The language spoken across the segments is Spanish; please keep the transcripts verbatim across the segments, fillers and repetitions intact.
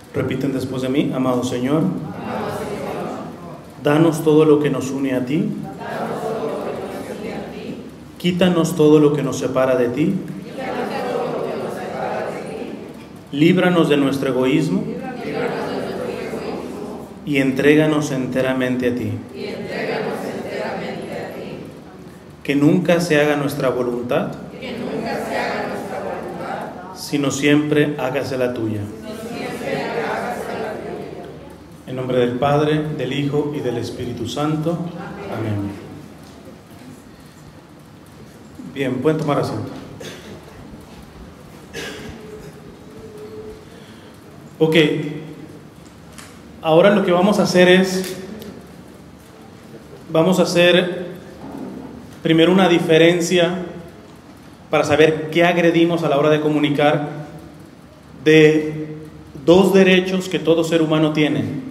Repiten después de mí: amado Señor, danos todo lo que nos une a ti, quítanos todo lo que nos separa de ti, líbranos de nuestro egoísmo y entréganos enteramente a ti. Que nunca se haga nuestra voluntad, sino siempre hágase la tuya. En nombre del Padre, del Hijo y del Espíritu Santo. Amén. Bien, pueden tomar asiento. Ok, ahora lo que vamos a hacer es, vamos a hacer primero una diferencia para saber qué agredimos a la hora de comunicar de dos derechos que todo ser humano tiene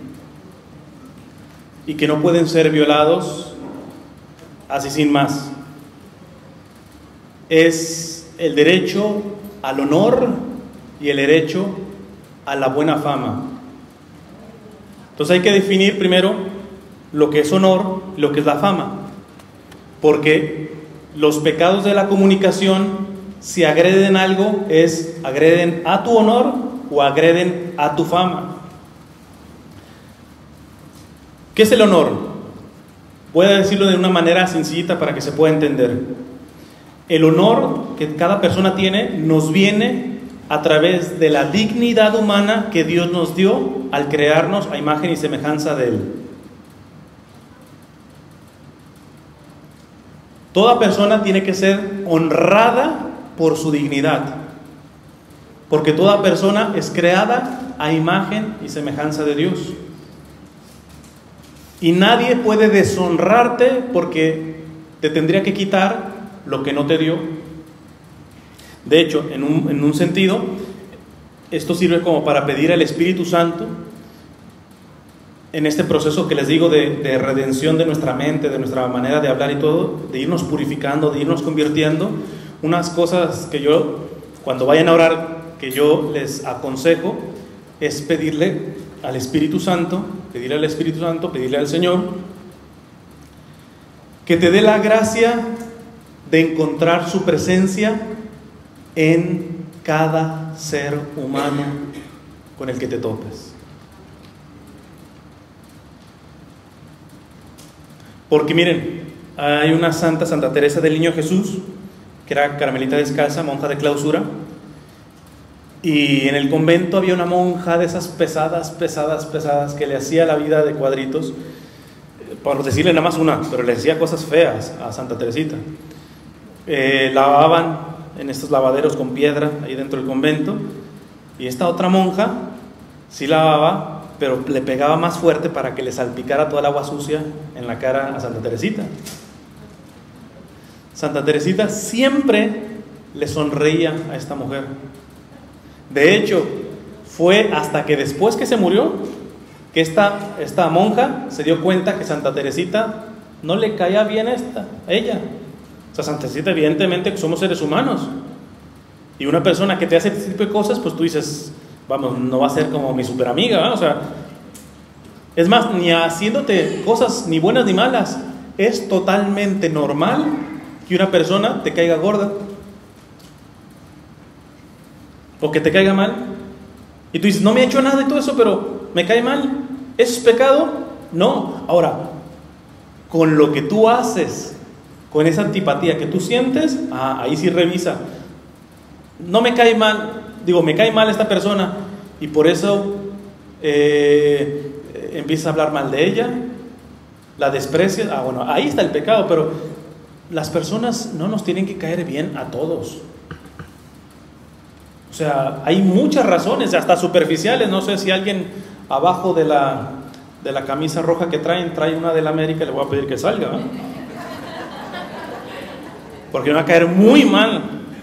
y que no pueden ser violados así sin más. Es el derecho al honor y el derecho a la buena fama. Entonces hay que definir primero lo que es honor y lo que es la fama, porque los pecados de la comunicación, si agreden algo, es agreden a tu honor o agreden a tu fama. ¿Qué es el honor? Voy a decirlo de una manera sencillita para que se pueda entender. El honor que cada persona tiene nos viene a través de la dignidad humana que Dios nos dio al crearnos a imagen y semejanza de Él. Toda persona tiene que ser honrada por su dignidad, porque toda persona es creada a imagen y semejanza de Dios. Y nadie puede deshonrarte porque te tendría que quitar lo que no te dio. De hecho, en un, en un sentido, esto sirve como para pedir al Espíritu Santo en este proceso que les digo de, de redención de nuestra mente, de nuestra manera de hablar y todo, de irnos purificando, de irnos convirtiendo. Unas cosas que yo, cuando vayan a orar, que yo les aconsejo, es pedirle al Espíritu Santo, pedirle al Espíritu Santo, pedirle al Señor, que te dé la gracia de encontrar su presencia en cada ser humano con el que te topes. Porque miren, hay una santa, Santa Teresa del Niño Jesús, que era carmelita descalza, monja de clausura, y en el convento había una monja de esas pesadas, pesadas, pesadas, que le hacía la vida de cuadritos, por decirle nada más una, pero le decía cosas feas a Santa Teresita. Eh, lavaban en estos lavaderos con piedra ahí dentro del convento, y esta otra monja sí lavaba, pero le pegaba más fuerte para que le salpicara toda el agua sucia en la cara a Santa Teresita. Santa Teresita siempre le sonreía a esta mujer. De hecho, fue hasta que después que se murió que esta, esta monja se dio cuenta que Santa Teresita no le caía bien esta, a ella. O sea, Santa Teresita, evidentemente somos seres humanos, y una persona que te hace este tipo de cosas, pues tú dices, vamos, no va a ser como mi super amiga, ¿verdad? O sea, es más, ni haciéndote cosas ni buenas ni malas, es totalmente normal que una persona te caiga gorda o que te caiga mal, y tú dices, no me ha hecho nada y todo eso, pero me cae mal. ¿Eso es pecado? No. Ahora, con lo que tú haces, con esa antipatía que tú sientes, ah, ahí sí revisa. No me cae mal, digo, me cae mal esta persona, y por eso eh, empiezas a hablar mal de ella, la desprecias. Ah, bueno, ahí está el pecado. Pero las personas no nos tienen que caer bien a todos. O sea, hay muchas razones, hasta superficiales. No sé si alguien abajo de la, de la camisa roja que traen, trae una del América, le voy a pedir que salga, ¿eh? Porque me va a caer muy mal.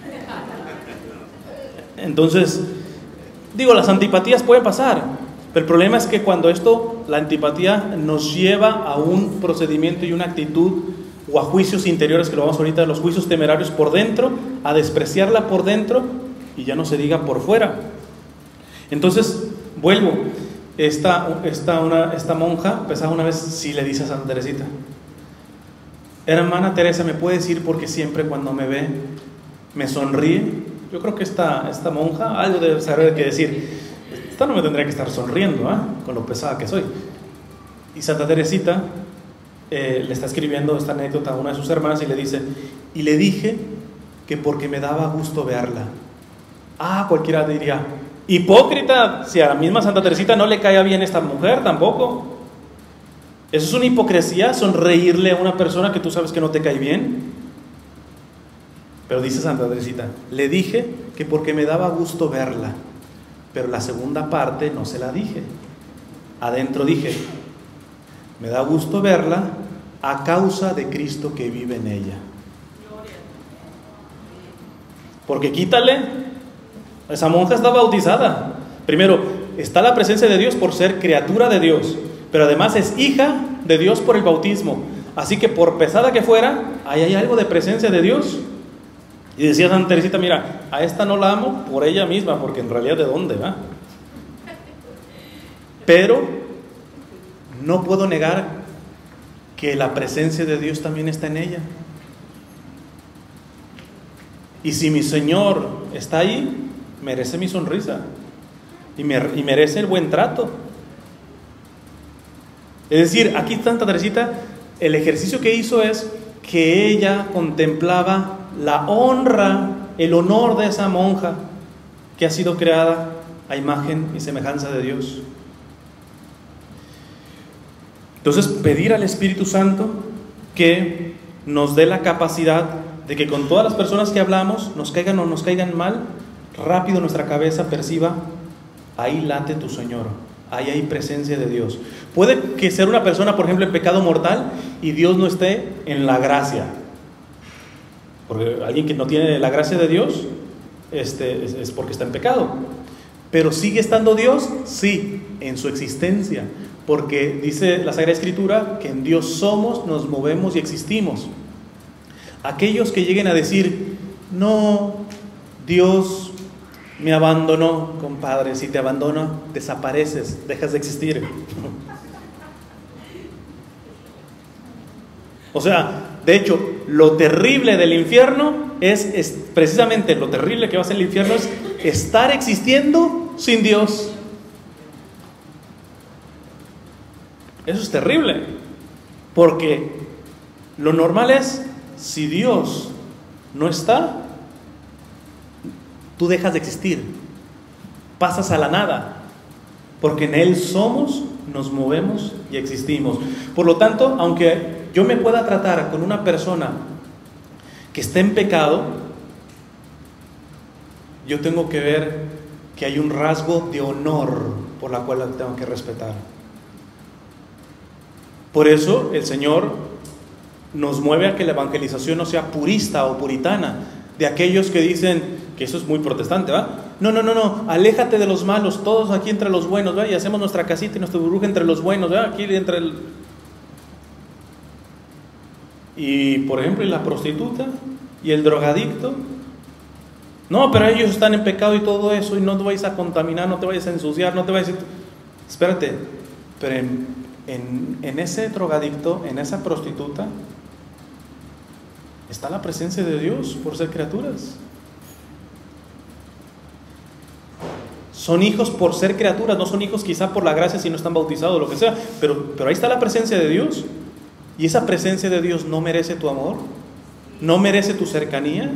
Entonces, digo, las antipatías pueden pasar, pero el problema es que cuando esto, la antipatía nos lleva a un procedimiento y una actitud o a juicios interiores, que lo vamos ahorita, los juicios temerarios por dentro, a despreciarla por dentro, y ya no se diga por fuera. Entonces, vuelvo. Esta, esta, una, esta monja, pesada una vez, sí le dice a Santa Teresita: hermana Teresa, ¿me puede decir porque siempre cuando me ve me sonríe? Yo creo que esta, esta monja algo debe saber que decir. Esta no me tendría que estar sonriendo, ¿eh? Con lo pesada que soy. Y Santa Teresita eh, le está escribiendo esta anécdota a una de sus hermanas y le dice: y le dije que porque me daba gusto verla. Ah, cualquiera diría: hipócrita, si a la misma Santa Teresita no le caía bien esta mujer tampoco. Eso es una hipocresía, sonreírle a una persona que tú sabes que no te cae bien. Pero dice Santa Teresita: le dije que porque me daba gusto verla, pero la segunda parte no se la dije. Adentro dije: me da gusto verla a causa de Cristo que vive en ella. Porque quítale, esa monja está bautizada. Primero, está la presencia de Dios por ser criatura de Dios, pero además es hija de Dios por el bautismo. Así que por pesada que fuera, ahí hay algo de presencia de Dios. Y decía Santa Teresita: mira, a esta no la amo por ella misma, porque en realidad ¿de dónde va? Pero no puedo negar que la presencia de Dios también está en ella. Y si mi Señor está ahí, merece mi sonrisa y, me, y merece el buen trato. Es decir, aquí Santa Teresita, el ejercicio que hizo es que ella contemplaba la honra, el honor de esa monja que ha sido creada a imagen y semejanza de Dios. Entonces, pedir al Espíritu Santo que nos dé la capacidad de que con todas las personas que hablamos, nos caigan o nos caigan mal, rápido nuestra cabeza perciba: ahí late tu Señor, ahí hay presencia de Dios. Puede que ser una persona, por ejemplo, en pecado mortal y Dios no esté en la gracia. Porque alguien que no tiene la gracia de Dios este, es, es porque está en pecado. Pero ¿sigue estando Dios? Sí, en su existencia. Porque dice la Sagrada Escritura que en Dios somos, nos movemos y existimos. Aquellos que lleguen a decir: no, Dios me abandonó, compadre, si te abandono, desapareces, dejas de existir. O sea, de hecho, lo terrible del infierno es, es precisamente lo terrible que va a ser el infierno es estar existiendo sin Dios. Eso es terrible, porque lo normal es, si Dios no está, tú dejas de existir, pasas a la nada, porque en Él somos, nos movemos y existimos. Por lo tanto, aunque yo me pueda tratar con una persona que esté en pecado, yo tengo que ver que hay un rasgo de honor por la cual la tengo que respetar. Por eso el Señor nos mueve a que la evangelización no sea purista o puritana, de aquellos que dicen que eso es muy protestante, ¿va? No, no, no, no, aléjate de los malos, todos aquí entre los buenos, ¿va? Y hacemos nuestra casita y nuestra burbuja entre los buenos, ¿va? Aquí entre el... Y por ejemplo, y la prostituta y el drogadicto, no, pero ellos están en pecado y todo eso, y no te vayas a contaminar, no te vayas a ensuciar, no te vayas a... Espérate, pero en, en, en ese drogadicto, en esa prostituta, está la presencia de Dios por ser criaturas. Son hijos por ser criaturas, no son hijos quizá por la gracia si no están bautizados o lo que sea, pero, pero ahí está la presencia de Dios. ¿Y esa presencia de Dios no merece tu amor? ¿No merece tu cercanía?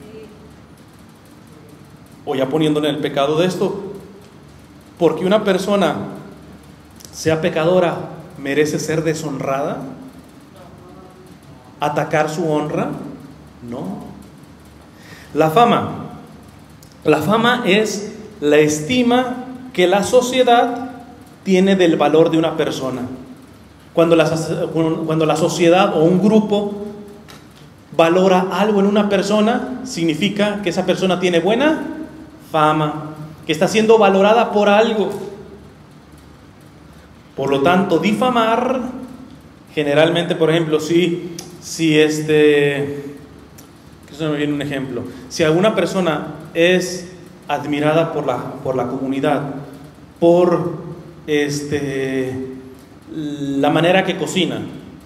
O ya poniéndole el pecado de esto, porque una persona sea pecadora, ¿merece ser deshonrada? ¿Atacar su honra? No. La fama. La fama es la estima que la sociedad tiene del valor de una persona. Cuando la, cuando la sociedad o un grupo valora algo en una persona, significa que esa persona tiene buena fama, que está siendo valorada por algo. Por lo tanto, difamar, generalmente, por ejemplo, si, si este, que se me viene un ejemplo, si alguna persona es admirada por la, por la comunidad por este, la manera que cocina.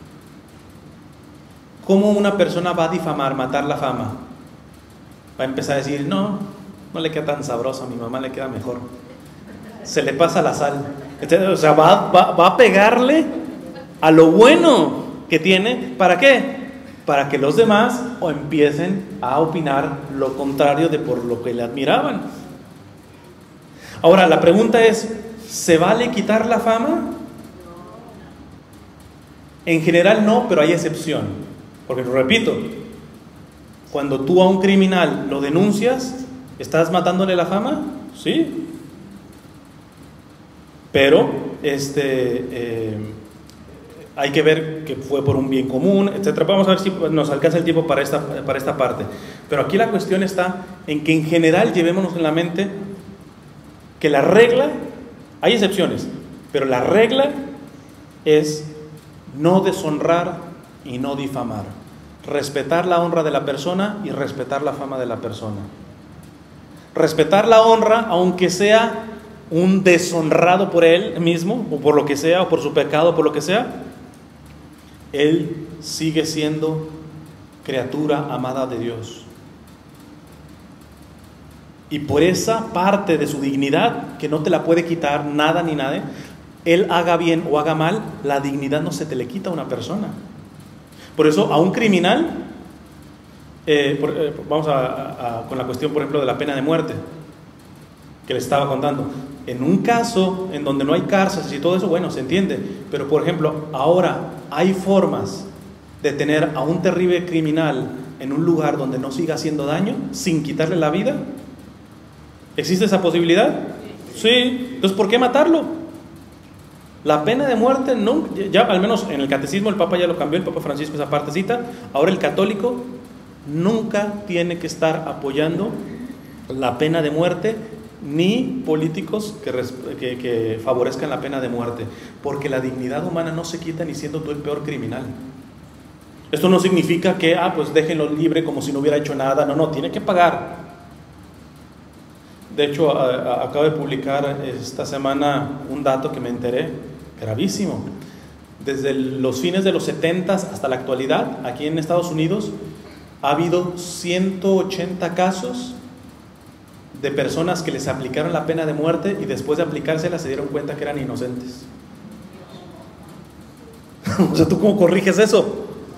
¿Cómo una persona va a difamar, matar la fama? Va a empezar a decir, no, no le queda tan sabroso, a mi mamá le queda mejor. Se le pasa la sal. O sea, va, va, va a pegarle a lo bueno que tiene. ¿Para qué? Para que los demás o empiecen a opinar lo contrario de por lo que le admiraban. Ahora, la pregunta es, ¿se vale quitar la fama? En general no, pero hay excepción. Porque, lo repito, cuando tú a un criminal lo denuncias, ¿estás matándole la fama? Sí. Pero este, eh, hay que ver que fue por un bien común, etcétera. Vamos a ver si nos alcanza el tiempo para esta, para esta parte. Pero aquí la cuestión está en que en general llevémonos en la mente que la regla, hay excepciones, pero la regla es no deshonrar y no difamar. Respetar la honra de la persona y respetar la fama de la persona. Respetar la honra, aunque sea un deshonrado por él mismo, o por lo que sea, o por su pecado, o por lo que sea, él sigue siendo criatura amada de Dios. Y por esa parte de su dignidad, que no te la puede quitar nada ni nadie, él haga bien o haga mal, la dignidad no se te le quita a una persona. Por eso a un criminal, eh, por, eh, vamos a, a, a, con la cuestión por ejemplo de la pena de muerte, que le estaba contando. En un caso en donde no hay cárceles y todo eso, bueno, se entiende. Pero por ejemplo, ahora hay formas de tener a un terrible criminal en un lugar donde no siga haciendo daño sin quitarle la vida. ¿Existe esa posibilidad? Sí. Entonces, ¿por qué matarlo? La pena de muerte, no, ya al menos en el catecismo el Papa ya lo cambió, el Papa Francisco, esa partecita. Ahora el católico nunca tiene que estar apoyando la pena de muerte, ni políticos que, que, que favorezcan la pena de muerte, porque la dignidad humana no se quita ni siendo tú el peor criminal. Esto no significa que, ah, pues déjenlo libre como si no hubiera hecho nada. No, no, tiene que pagar. De hecho, a, a, acabo de publicar esta semana un dato que me enteré, gravísimo. Desde los fines de los setentas hasta la actualidad, aquí en Estados Unidos, ha habido ciento ochenta casos de personas que les aplicaron la pena de muerte y después de aplicársela se dieron cuenta que eran inocentes. O sea, ¿tú cómo corriges eso?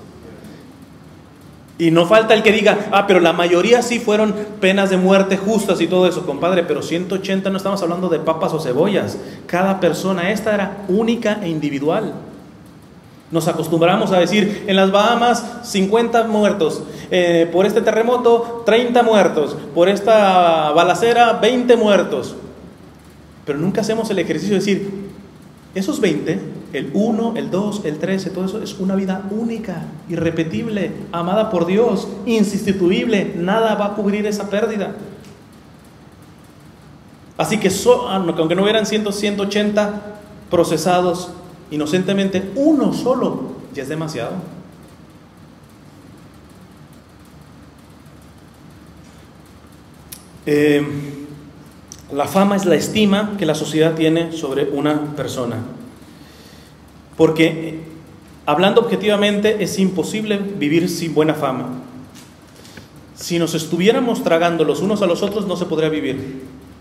Y no falta el que diga, ah, pero la mayoría sí fueron penas de muerte justas y todo eso, compadre, pero ciento ochenta no estamos hablando de papas o cebollas. Cada persona, esta era única e individual. Nos acostumbramos a decir, en las Bahamas cincuenta muertos, eh, por este terremoto treinta muertos, por esta balacera veinte muertos. Pero nunca hacemos el ejercicio de decir, esos veinte, el uno, el dos, el trece, todo eso es una vida única, irrepetible, amada por Dios, insustituible, nada va a cubrir esa pérdida. Así que, so, aunque no hubieran ciento ochenta procesados inocentemente, uno solo ya es demasiado. Eh, la fama es la estima que la sociedad tiene sobre una persona. Porque, hablando objetivamente, es imposible vivir sin buena fama. Si nos estuviéramos tragando los unos a los otros, no se podría vivir.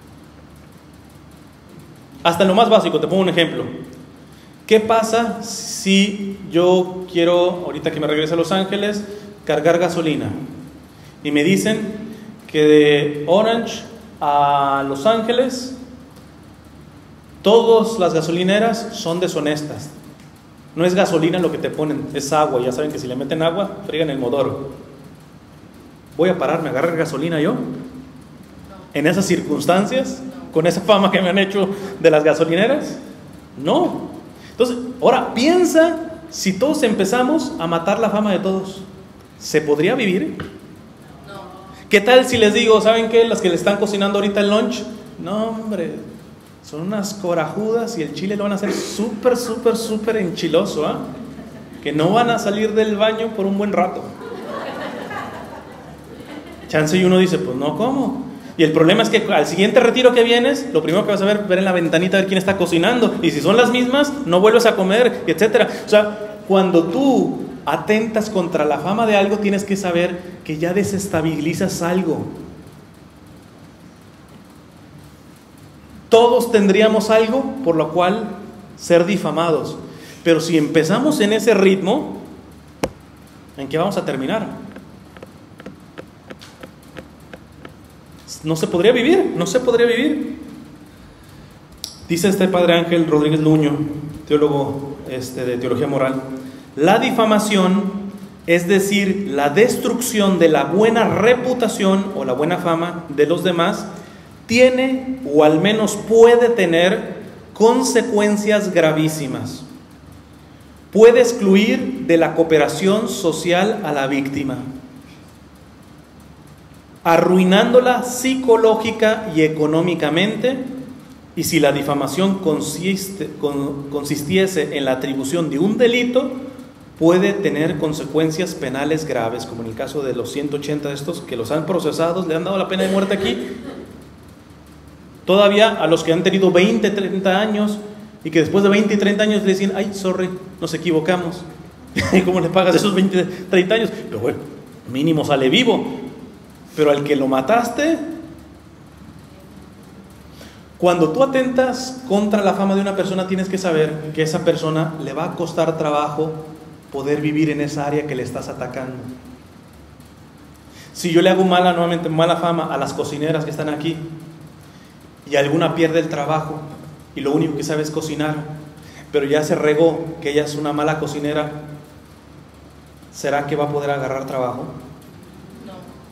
Hasta en lo más básico, te pongo un ejemplo. ¿Qué pasa si yo quiero, ahorita que me regrese a Los Ángeles, cargar gasolina? Y me dicen que de Orange a Los Ángeles, todas las gasolineras son deshonestas. No es gasolina lo que te ponen, es agua. Ya saben que si le meten agua, friegan el motor. ¿Voy a pararme a agarrar gasolina yo? ¿En esas circunstancias? ¿Con esa fama que me han hecho de las gasolineras? No. Entonces, ahora piensa si todos empezamos a matar la fama de todos. ¿Se podría vivir? No. ¿Qué tal si les digo, ¿saben qué? Las que le están cocinando ahorita el lunch, no hombre, son unas corajudas y el chile lo van a hacer súper, súper, súper enchiloso, ¿eh? Que no van a salir del baño por un buen rato. Chance y uno dice, pues no, ¿cómo? Y el problema es que al siguiente retiro que vienes, lo primero que vas a ver, ver en la ventanita a ver quién está cocinando. Y si son las mismas, no vuelves a comer, etcétera. O sea, cuando tú atentas contra la fama de algo, tienes que saber que ya desestabilizas algo. Todos tendríamos algo por lo cual ser difamados. Pero si empezamos en ese ritmo, ¿en qué vamos a terminar? No se podría vivir, no se podría vivir. Dice este padre Ángel Rodríguez Luño, teólogo este, de teología moral: la difamación, es decir, la destrucción de la buena reputación o la buena fama de los demás, tiene o al menos puede tener consecuencias gravísimas. Puede excluir de la cooperación social a la víctima, arruinándola psicológica y económicamente, y si la difamación consiste, con, consistiese en la atribución de un delito, puede tener consecuencias penales graves, como en el caso de los ciento ochenta de estos que los han procesado, le han dado la pena de muerte aquí. Todavía a los que han tenido veinte, treinta años y que después de veinte y treinta años le dicen, ay, sorry, nos equivocamos. ¿Cómo le pagas esos veinte, treinta años? Pero bueno, mínimo sale vivo. Pero al que lo mataste, cuando tú atentas contra la fama de una persona, tienes que saber que a esa persona le va a costar trabajo poder vivir en esa área que le estás atacando. Si yo le hago mala, nuevamente mala fama a las cocineras que están aquí, y alguna pierde el trabajo y lo único que sabe es cocinar, pero ya se regó que ella es una mala cocinera, ¿será que va a poder agarrar trabajo? No.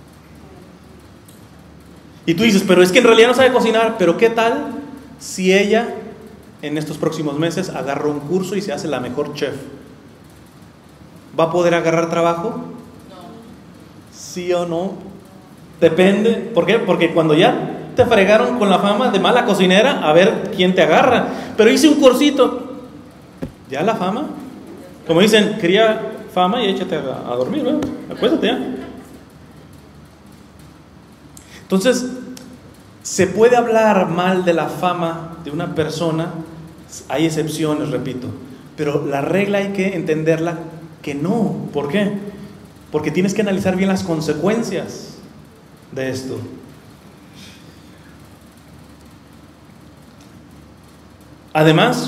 Y tú dices, pero es que en realidad no sabe cocinar. Pero ¿qué tal si ella en estos próximos meses agarra un curso y se hace la mejor chef? ¿Va a poder agarrar trabajo? No. ¿Sí o no? Depende. ¿Por qué? Porque cuando ya te fregaron con la fama de mala cocinera, a ver quién te agarra. Pero hice un cursito, ya la fama, como dicen, cría fama y échate a, a dormir, ¿no? Acuéstate ya. Entonces, se puede hablar mal de la fama de una persona, hay excepciones, repito, pero la regla hay que entenderla que no. ¿Por qué? Porque tienes que analizar bien las consecuencias de esto. Además,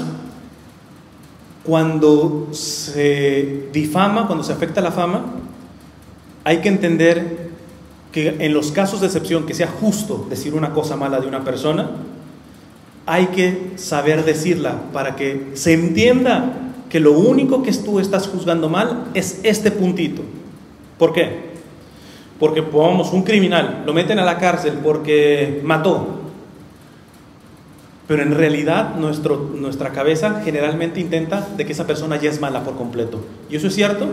cuando se difama, cuando se afecta la fama, hay que entender que en los casos de excepción, que sea justo decir una cosa mala de una persona, hay que saber decirla para que se entienda que lo único que tú estás juzgando mal es este puntito. ¿Por qué? Porque, pongamos, un criminal, lo meten a la cárcel porque mató. Pero en realidad nuestro, nuestra cabeza generalmente intenta de que esa persona ya es mala por completo. ¿Y eso es cierto?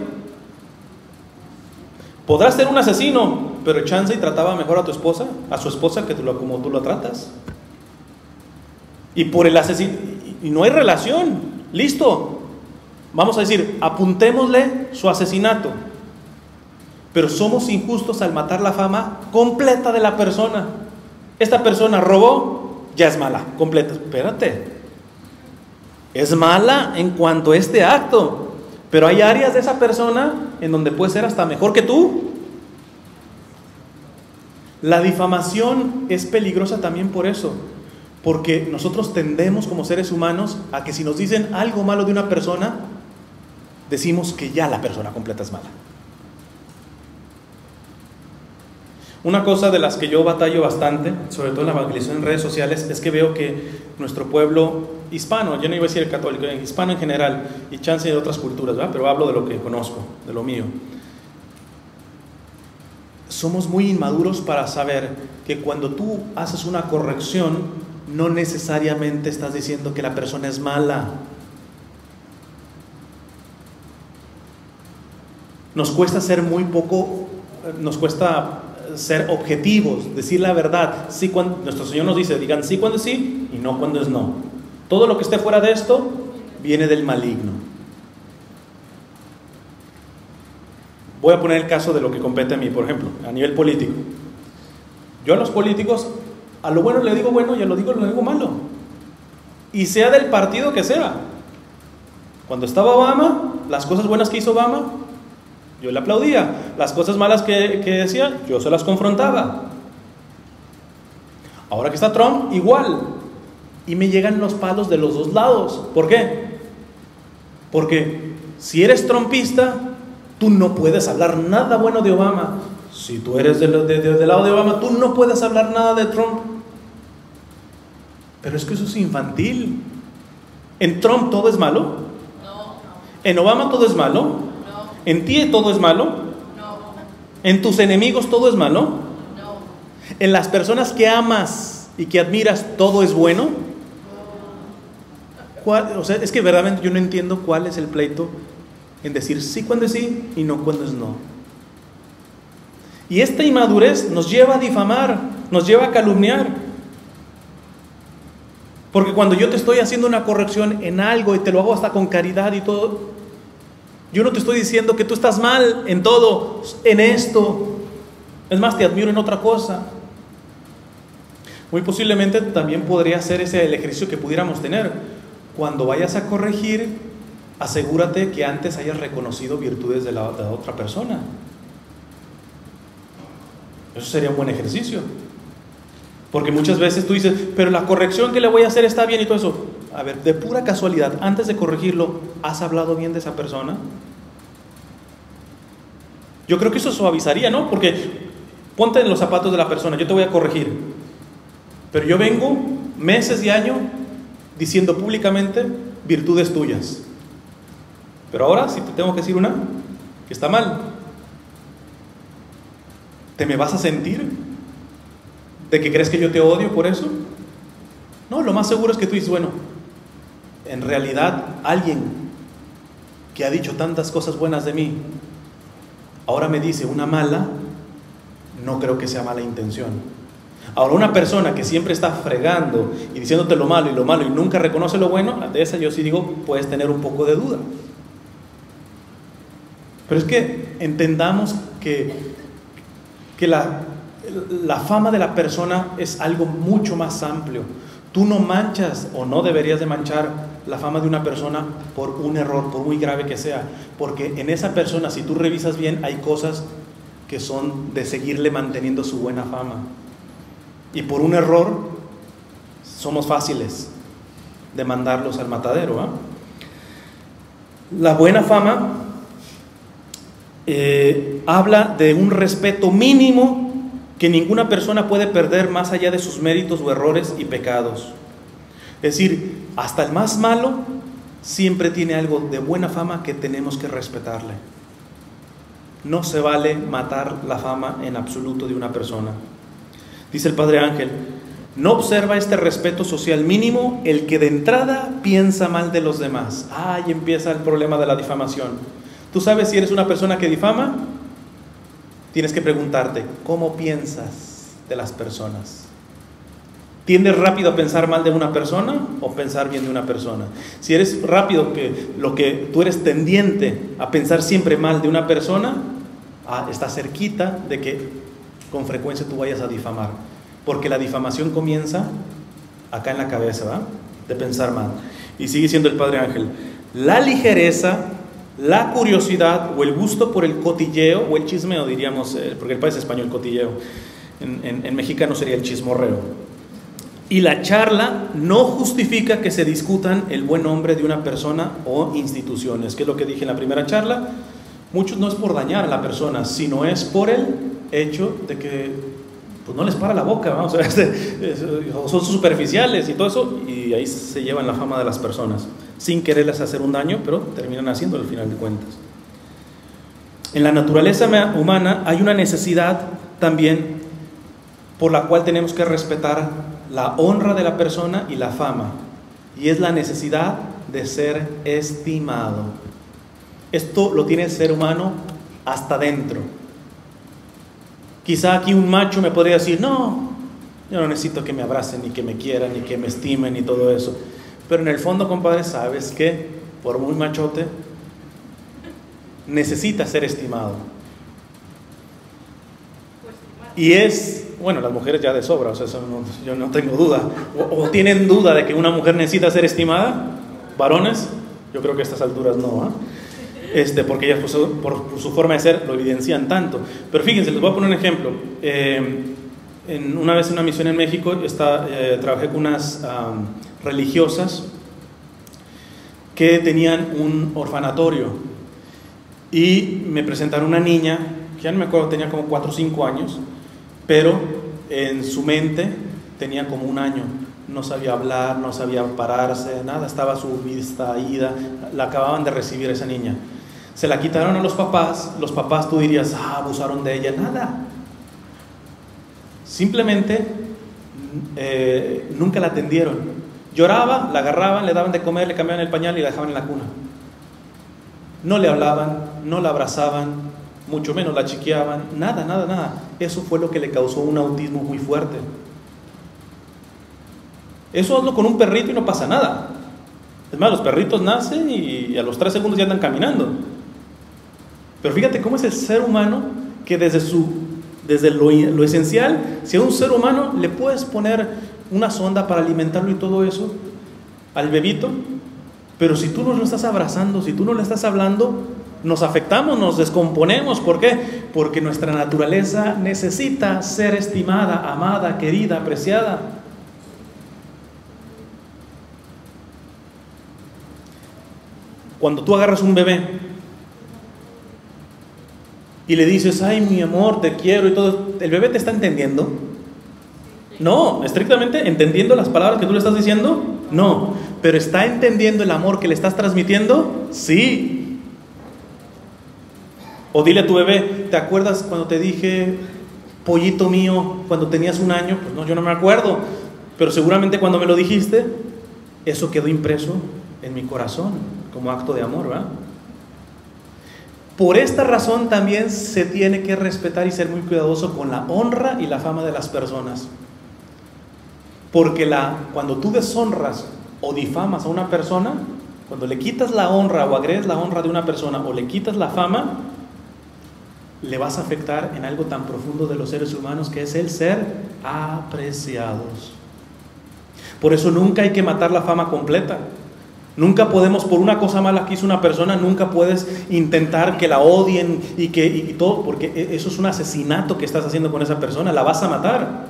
Podrás ser un asesino, pero chance y trataba mejor a tu esposa, a su esposa, que tú lo, como tú lo tratas. Y por el asesino, y no hay relación. Listo. Vamos a decir, apuntémosle su asesinato. Pero somos injustos al matar la fama completa de la persona. Esta persona robó, ya es mala, completa. Espérate, es mala en cuanto a este acto, pero hay áreas de esa persona en donde puede ser hasta mejor que tú. La difamación es peligrosa también por eso, porque nosotros tendemos como seres humanos a que si nos dicen algo malo de una persona, decimos que ya la persona completa es mala. Una cosa de las que yo batallo bastante, sobre todo en la evangelización en redes sociales, es que veo que nuestro pueblo hispano, yo no iba a decir el católico, el hispano en general, y chance de otras culturas, ¿verdad? Pero hablo de lo que conozco, de lo mío. Somos muy inmaduros para saber que cuando tú haces una corrección, no necesariamente estás diciendo que la persona es mala. Nos cuesta ser muy poco, nos cuesta ser objetivos, decir la verdad. Sí, cuando, nuestro Señor nos dice, digan sí cuando es sí y no cuando es no. Todo lo que esté fuera de esto viene del maligno. Voy a poner el caso de lo que compete a mí, por ejemplo, a nivel político. Yo a los políticos, a lo bueno le digo bueno y a lo digo le digo malo. Y sea del partido que sea. Cuando estaba Obama, las cosas buenas que hizo Obama, yo le aplaudía. Las cosas malas que, que decía, yo se las confrontaba. Ahora que está Trump, igual. Y me llegan los palos de los dos lados. ¿Por qué? Porque si eres trumpista, tú no puedes hablar nada bueno de Obama. Si tú eres del, de, de, del lado de Obama, tú no puedes hablar nada de Trump. Pero es que eso es infantil. ¿En Trump todo es malo? No. ¿En Obama todo es malo? No. ¿En ti todo es malo? No. ¿En tus enemigos todo es malo? No. ¿En las personas que amas y que admiras todo es bueno? ¿Cuál? O sea, es que verdaderamente yo no entiendo cuál es el pleito en decir sí cuando es sí y no cuando es no. Y esta inmadurez nos lleva a difamar, nos lleva a calumniar. Porque cuando yo te estoy haciendo una corrección en algo y te lo hago hasta con caridad y todo, yo no te estoy diciendo que tú estás mal en todo, en esto. Es más, te admiro en otra cosa. Muy posiblemente también podría ser ese el ejercicio que pudiéramos tener. Cuando vayas a corregir, asegúrate que antes hayas reconocido virtudes de la, de la otra persona. Eso sería un buen ejercicio. Porque muchas veces tú dices, pero la corrección que le voy a hacer está bien y todo eso. A ver, de pura casualidad, antes de corregirlo, ¿has hablado bien de esa persona? Yo creo que eso suavizaría, ¿no? Porque ponte en los zapatos de la persona, yo te voy a corregir. Pero yo vengo meses y años diciendo públicamente virtudes tuyas. Pero ahora, si te tengo que decir una, que está mal, ¿te me vas a sentir de que crees que yo te odio por eso? No, lo más seguro es que tú dices, bueno, en realidad alguien que ha dicho tantas cosas buenas de mí, ahora me dice una mala, no creo que sea mala intención. Ahora, una persona que siempre está fregando y diciéndote lo malo y lo malo y nunca reconoce lo bueno, de esa yo sí digo, puedes tener un poco de duda. Pero es que entendamos que, que la, la fama de la persona es algo mucho más amplio. Tú no manchas o no deberías de manchar la fama de una persona por un error, por muy grave que sea, porque en esa persona, si tú revisas bien, hay cosas que son de seguirle manteniendo su buena fama. Y por un error somos fáciles de mandarlos al matadero, ¿eh? La buena fama eh, habla de un respeto mínimo que ninguna persona puede perder más allá de sus méritos o errores y pecados. Es decir, hasta el más malo siempre tiene algo de buena fama que tenemos que respetarle. No se vale matar la fama en absoluto de una persona. Dice el Padre Ángel, no observa este respeto social mínimo el que de entrada piensa mal de los demás. Ahí empieza el problema de la difamación. Tú sabes si eres una persona que difama, tienes que preguntarte, ¿cómo piensas de las personas? ¿Tiendes rápido a pensar mal de una persona o pensar bien de una persona? Si eres rápido, que lo que tú eres tendiente a pensar siempre mal de una persona, ah, está cerquita de que con frecuencia tú vayas a difamar, porque la difamación comienza acá en la cabeza, ¿verdad? De pensar mal. Y sigue diciendo el Padre Ángel, la ligereza, la curiosidad o el gusto por el cotilleo o el chismeo, diríamos, eh, porque el país español cotilleo, en, en, en mexicano sería el chismorreo, y la charla no justifica que se discutan el buen nombre de una persona o instituciones, que es lo que dije en la primera charla. Muchos no es por dañar a la persona, sino es por el hecho de que pues no les para la boca, ¿no? O sea, este, son superficiales y todo eso, y ahí se llevan la fama de las personas, sin quererles hacer un daño, pero terminan haciéndolo al final de cuentas. En la naturaleza humana hay una necesidad también por la cual tenemos que respetar la honra de la persona y la fama, y es la necesidad de ser estimado. Esto lo tiene el ser humano hasta dentro. Quizá aquí un macho me podría decir, no, yo no necesito que me abracen, ni que me quieran, ni que me estimen, ni todo eso. Pero en el fondo, compadre, sabes que por muy machote, necesita ser estimado. Y es bueno, las mujeres ya de sobra, o sea, eso no, yo no tengo duda. O, o tienen duda de que una mujer necesita ser estimada, varones, yo creo que a estas alturas no, ¿eh? este, porque ellas pues, por, por su forma de ser lo evidencian tanto. Pero fíjense, les voy a poner un ejemplo. Eh, en, una vez en una misión en México, está, eh, trabajé con unas um, religiosas que tenían un orfanatorio y me presentaron una niña, que ya no me acuerdo, tenía como cuatro o cinco años, pero en su mente tenía como un año. No sabía hablar, no sabía pararse, nada, estaba su vista ida, la acababan de recibir esa niña. Se la quitaron a los papás, los papás tú dirías, ah, abusaron de ella, nada. Simplemente eh, nunca la atendieron. Lloraba, la agarraban, le daban de comer, le cambiaban el pañal y la dejaban en la cuna. No le hablaban, no la abrazaban, mucho menos la chiqueaban, nada, nada, nada. Eso fue lo que le causó un autismo muy fuerte. Eso hazlo con un perrito y no pasa nada. Es más, los perritos nacen y a los tres segundos ya andan caminando. Pero fíjate cómo es el ser humano que desde, su, desde lo, lo esencial, si a un ser humano le puedes poner una sonda para alimentarlo y todo eso, al bebito, pero si tú no lo estás abrazando, si tú no le estás hablando, nos afectamos, nos descomponemos. ¿Por qué? Porque nuestra naturaleza necesita ser estimada, amada, querida, apreciada. Cuando tú agarras un bebé y le dices, ay, mi amor, te quiero y todo, ¿el bebé te está entendiendo? No, estrictamente entendiendo las palabras que tú le estás diciendo, no, pero ¿está entendiendo el amor que le estás transmitiendo? Sí. O dile a tu bebé, ¿te acuerdas cuando te dije, pollito mío, cuando tenías un año? Pues no, yo no me acuerdo, pero seguramente cuando me lo dijiste, eso quedó impreso en mi corazón como acto de amor, ¿verdad? Por esta razón también se tiene que respetar y ser muy cuidadoso con la honra y la fama de las personas. Porque la, cuando tú deshonras o difamas a una persona, cuando le quitas la honra o agredes la honra de una persona o le quitas la fama, le vas a afectar en algo tan profundo de los seres humanos, que es el ser apreciados. Por eso nunca hay que matar la fama completa. Nunca podemos, por una cosa mala que hizo una persona, nunca puedes intentar que la odien y que y todo, porque eso es un asesinato que estás haciendo con esa persona, la vas a matar.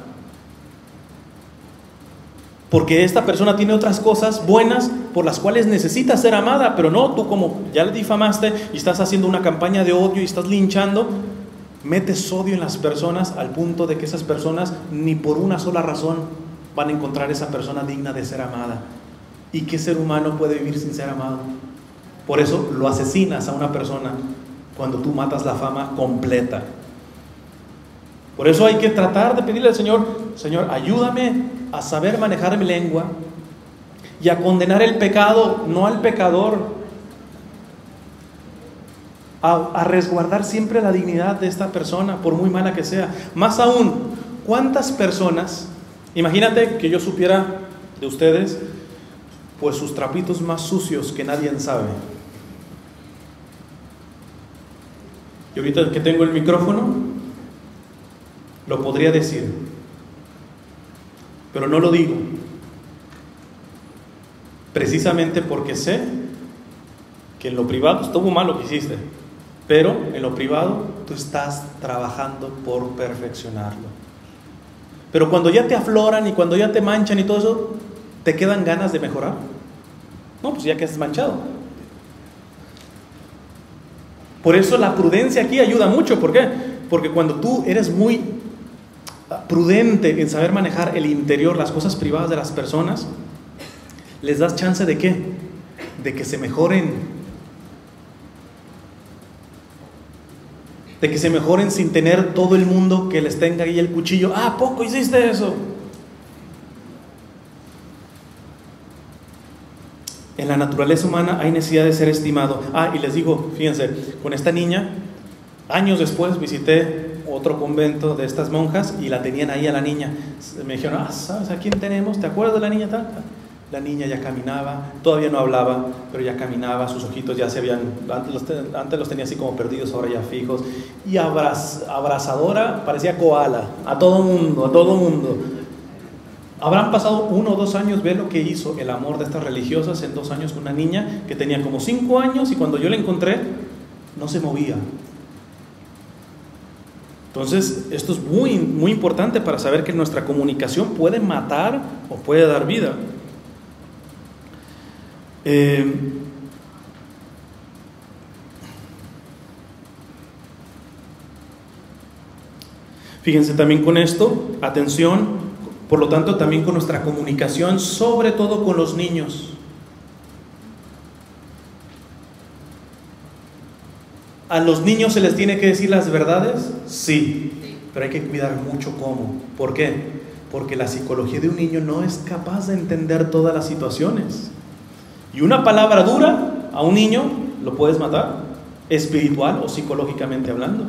Porque esta persona tiene otras cosas buenas por las cuales necesita ser amada, pero no, tú como ya le difamaste y estás haciendo una campaña de odio y estás linchando, metes odio en las personas al punto de que esas personas ni por una sola razón van a encontrar a esa persona digna de ser amada. ¿Y qué ser humano puede vivir sin ser amado? Por eso lo asesinas a una persona cuando tú matas la fama completa. Por eso hay que tratar de pedirle al Señor, Señor, ayúdame a saber manejar mi lengua y a condenar el pecado, no al pecador, a, a resguardar siempre la dignidad de esta persona, por muy mala que sea. Más aún, ¿cuántas personas, imagínate que yo supiera de ustedes, pues sus trapitos más sucios que nadie sabe? Y ahorita que tengo el micrófono, lo podría decir, pero no lo digo, precisamente porque sé que en lo privado estuvo mal lo que hiciste, pero en lo privado tú estás trabajando por perfeccionarlo. Pero cuando ya te afloran y cuando ya te manchan y todo eso, ¿te quedan ganas de mejorar? No, pues ya que has manchado. Por eso la prudencia aquí ayuda mucho. ¿Por qué? Porque cuando tú eres muy prudente en saber manejar el interior, las cosas privadas de las personas, les das chance de ¿qué? De que se mejoren. De que se mejoren sin tener todo el mundo que les tenga ahí el cuchillo. Ah, ¿a poco hiciste eso? En la naturaleza humana hay necesidad de ser estimado. Ah, y les digo, fíjense, con esta niña, años después visité otro convento de estas monjas y la tenían ahí a la niña. Me dijeron, ah, ¿sabes a quién tenemos? ¿Te acuerdas de la niña tal? La niña ya caminaba, todavía no hablaba, pero ya caminaba, sus ojitos ya se habían, antes los, antes los tenía así como perdidos, ahora ya fijos, y abraz, abrazadora, parecía koala, a todo mundo, a todo mundo. Habrán pasado uno o dos años, ve lo que hizo el amor de estas religiosas en dos años con una niña que tenía como cinco años y cuando yo la encontré, no se movía. Entonces, esto es muy, muy importante para saber que nuestra comunicación puede matar o puede dar vida. Eh, fíjense también con esto, atención, por lo tanto también con nuestra comunicación, sobre todo con los niños. ¿A los niños se les tiene que decir las verdades? Sí, pero hay que cuidar mucho cómo. ¿Por qué? Porque la psicología de un niño no es capaz de entender todas las situaciones. Y una palabra dura a un niño lo puedes matar, espiritual o psicológicamente hablando.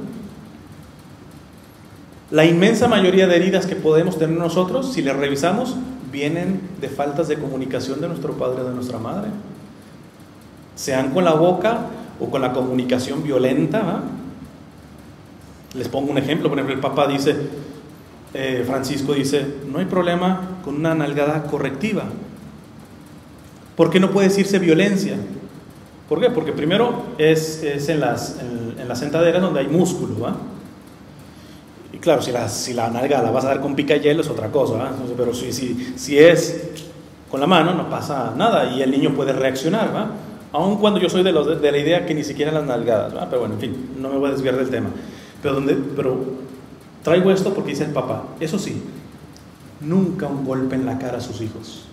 La inmensa mayoría de heridas que podemos tener nosotros, si las revisamos, vienen de faltas de comunicación de nuestro padre o de nuestra madre. Sean con la boca o con la comunicación violenta, ¿va? Les pongo un ejemplo. Por ejemplo, el papá dice, eh, Francisco dice, no hay problema con una nalgada correctiva. ¿Por qué no puede decirse violencia? ¿Por qué? Porque primero es, es en, las, en, en las sentaderas donde hay músculo, ¿va? Y claro, si la, si la nalga la vas a dar con picayelo es otra cosa, ¿va? Pero si, si, si es con la mano no pasa nada y el niño puede reaccionar, ¿va? Aun cuando yo soy de, los, de la idea que ni siquiera las nalgadas, ¿va? Pero bueno, en fin, no me voy a desviar del tema. Pero, donde, pero traigo esto porque dice el papá, eso sí, nunca un golpe en la cara a sus hijos.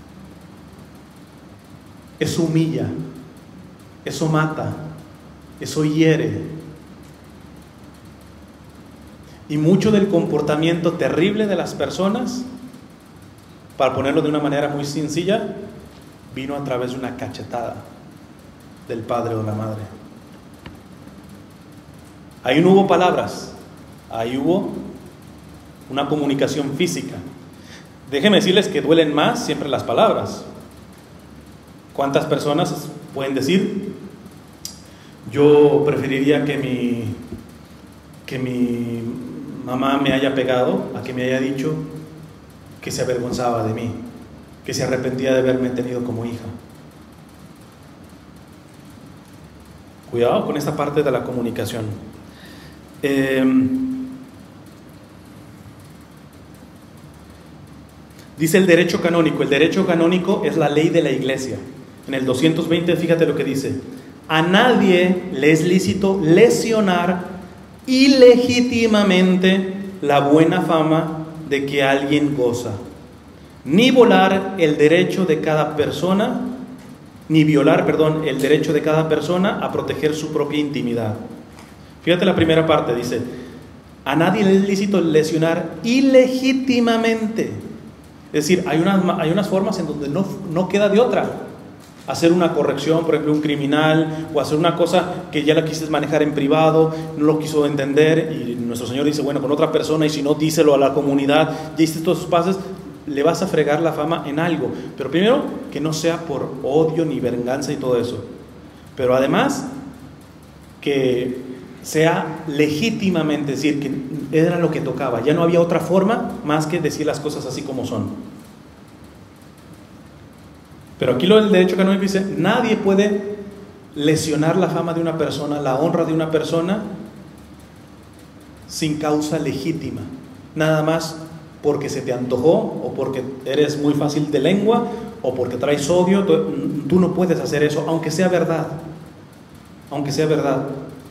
Eso humilla, eso mata, eso hiere. Y mucho del comportamiento terrible de las personas, para ponerlo de una manera muy sencilla, vino a través de una cachetada del padre o de la madre. Ahí no hubo palabras, ahí hubo una comunicación física. Déjenme decirles que duelen más siempre las palabras. ¿Cuántas personas pueden decir, yo preferiría que mi, que mi mamá me haya pegado a que me haya dicho que se avergonzaba de mí, que se arrepentía de haberme tenido como hija? Cuidado con esta parte de la comunicación. Eh, dice el derecho canónico, el derecho canónico es la ley de la iglesia. En el doscientos veinte, fíjate lo que dice: a nadie le es lícito lesionar ilegítimamente la buena fama de que alguien goza, ni violar el derecho de cada persona, ni violar, perdón, el derecho de cada persona a proteger su propia intimidad. Fíjate la primera parte, dice: a nadie le es lícito lesionar ilegítimamente. Es decir, hay unas, hay unas formas en donde no, no queda de otra. Hacer una corrección, por ejemplo, un criminal, o hacer una cosa que ya la quisiste manejar en privado, no lo quiso entender, y nuestro Señor dice, bueno, con otra persona, y si no, díselo a la comunidad, ya hiciste todos esos pasos, le vas a fregar la fama en algo. Pero primero, que no sea por odio ni venganza y todo eso. Pero además, que sea legítimamente, es decir, que era lo que tocaba. Ya no había otra forma más que decir las cosas así como son. Pero aquí lo del derecho canónico dice, nadie puede lesionar la fama de una persona, la honra de una persona, sin causa legítima. Nada más porque se te antojó, o porque eres muy fácil de lengua, o porque traes odio. Tú, tú no puedes hacer eso, aunque sea verdad. Aunque sea verdad.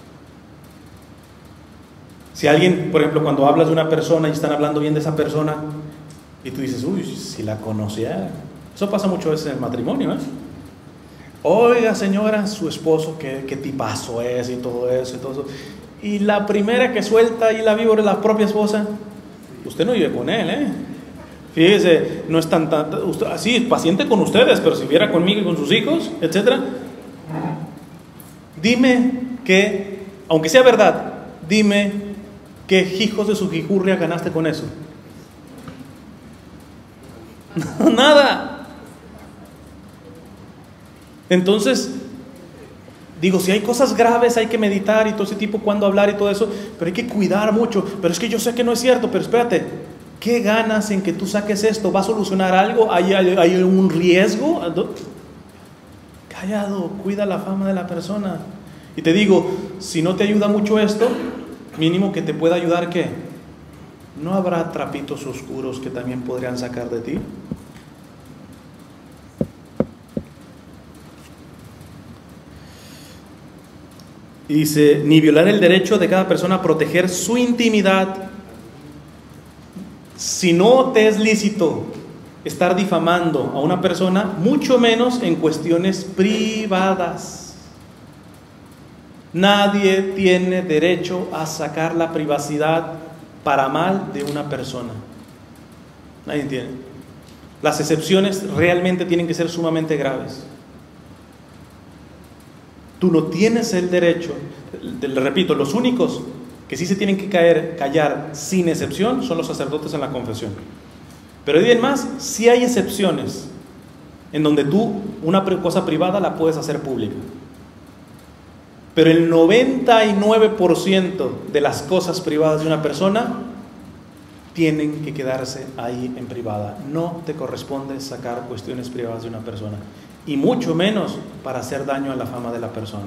Si alguien, por ejemplo, cuando hablas de una persona y están hablando bien de esa persona, y tú dices, uy, si la conocía. Eso pasa muchas veces en el matrimonio, ¿eh? Oiga, señora, su esposo, qué, qué tipazo es, y todo eso, y todo eso. Y la primera que suelta ahí la víbora es la propia esposa. Usted no vive con él, ¿eh? Fíjese, no es tan, tan usted, así, paciente con ustedes, pero si viera conmigo y con sus hijos, etcétera. Dime que, aunque sea verdad, dime qué hijos de su jijurria ganaste con eso. Nada. Entonces, digo, si hay cosas graves hay que meditar y todo ese tipo, cuándo hablar y todo eso, pero hay que cuidar mucho. Pero es que yo sé que no es cierto, pero espérate, ¿qué ganas en que tú saques esto? ¿Va a solucionar algo? ¿Hay, hay, hay un riesgo? Callado, cuida la fama de la persona. Y te digo, si no te ayuda mucho esto, mínimo que te pueda ayudar, ¿qué? ¿No habrá trapitos oscuros que también podrían sacar de ti? Y dice, ni violar el derecho de cada persona a proteger su intimidad. Si no te es lícito estar difamando a una persona, mucho menos en cuestiones privadas. Nadie tiene derecho a sacar la privacidad para mal de una persona. Nadie tiene. Las excepciones realmente tienen que ser sumamente graves. Tú no tienes el derecho, le repito, los únicos que sí se tienen que caer, callar sin excepción son los sacerdotes en la confesión. Pero de más, sí hay excepciones en donde tú una cosa privada la puedes hacer pública. Pero el noventa y nueve por ciento de las cosas privadas de una persona tienen que quedarse ahí en privada. No te corresponde sacar cuestiones privadas de una persona. Y mucho menos para hacer daño a la fama de la persona.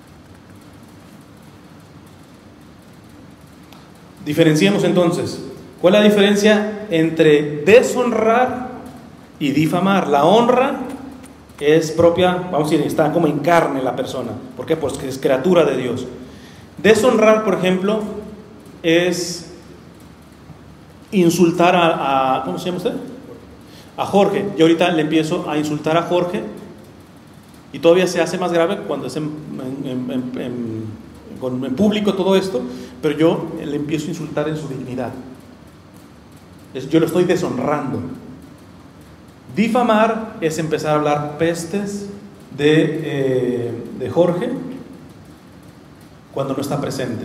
Diferenciemos entonces, ¿cuál es la diferencia entre deshonrar y difamar? La honra es propia, vamos a decir, está como en carne la persona. ¿Por qué? Pues que es criatura de Dios. Deshonrar, por ejemplo, es insultar a, a ¿cómo se llama usted? A Jorge. Yo ahorita le empiezo a insultar a Jorge y todavía se hace más grave cuando es en, en, en, en, en público todo esto, pero yo le empiezo a insultar en su dignidad. Es, yo lo estoy deshonrando. Difamar es empezar a hablar pestes de, eh, de Jorge cuando no está presente.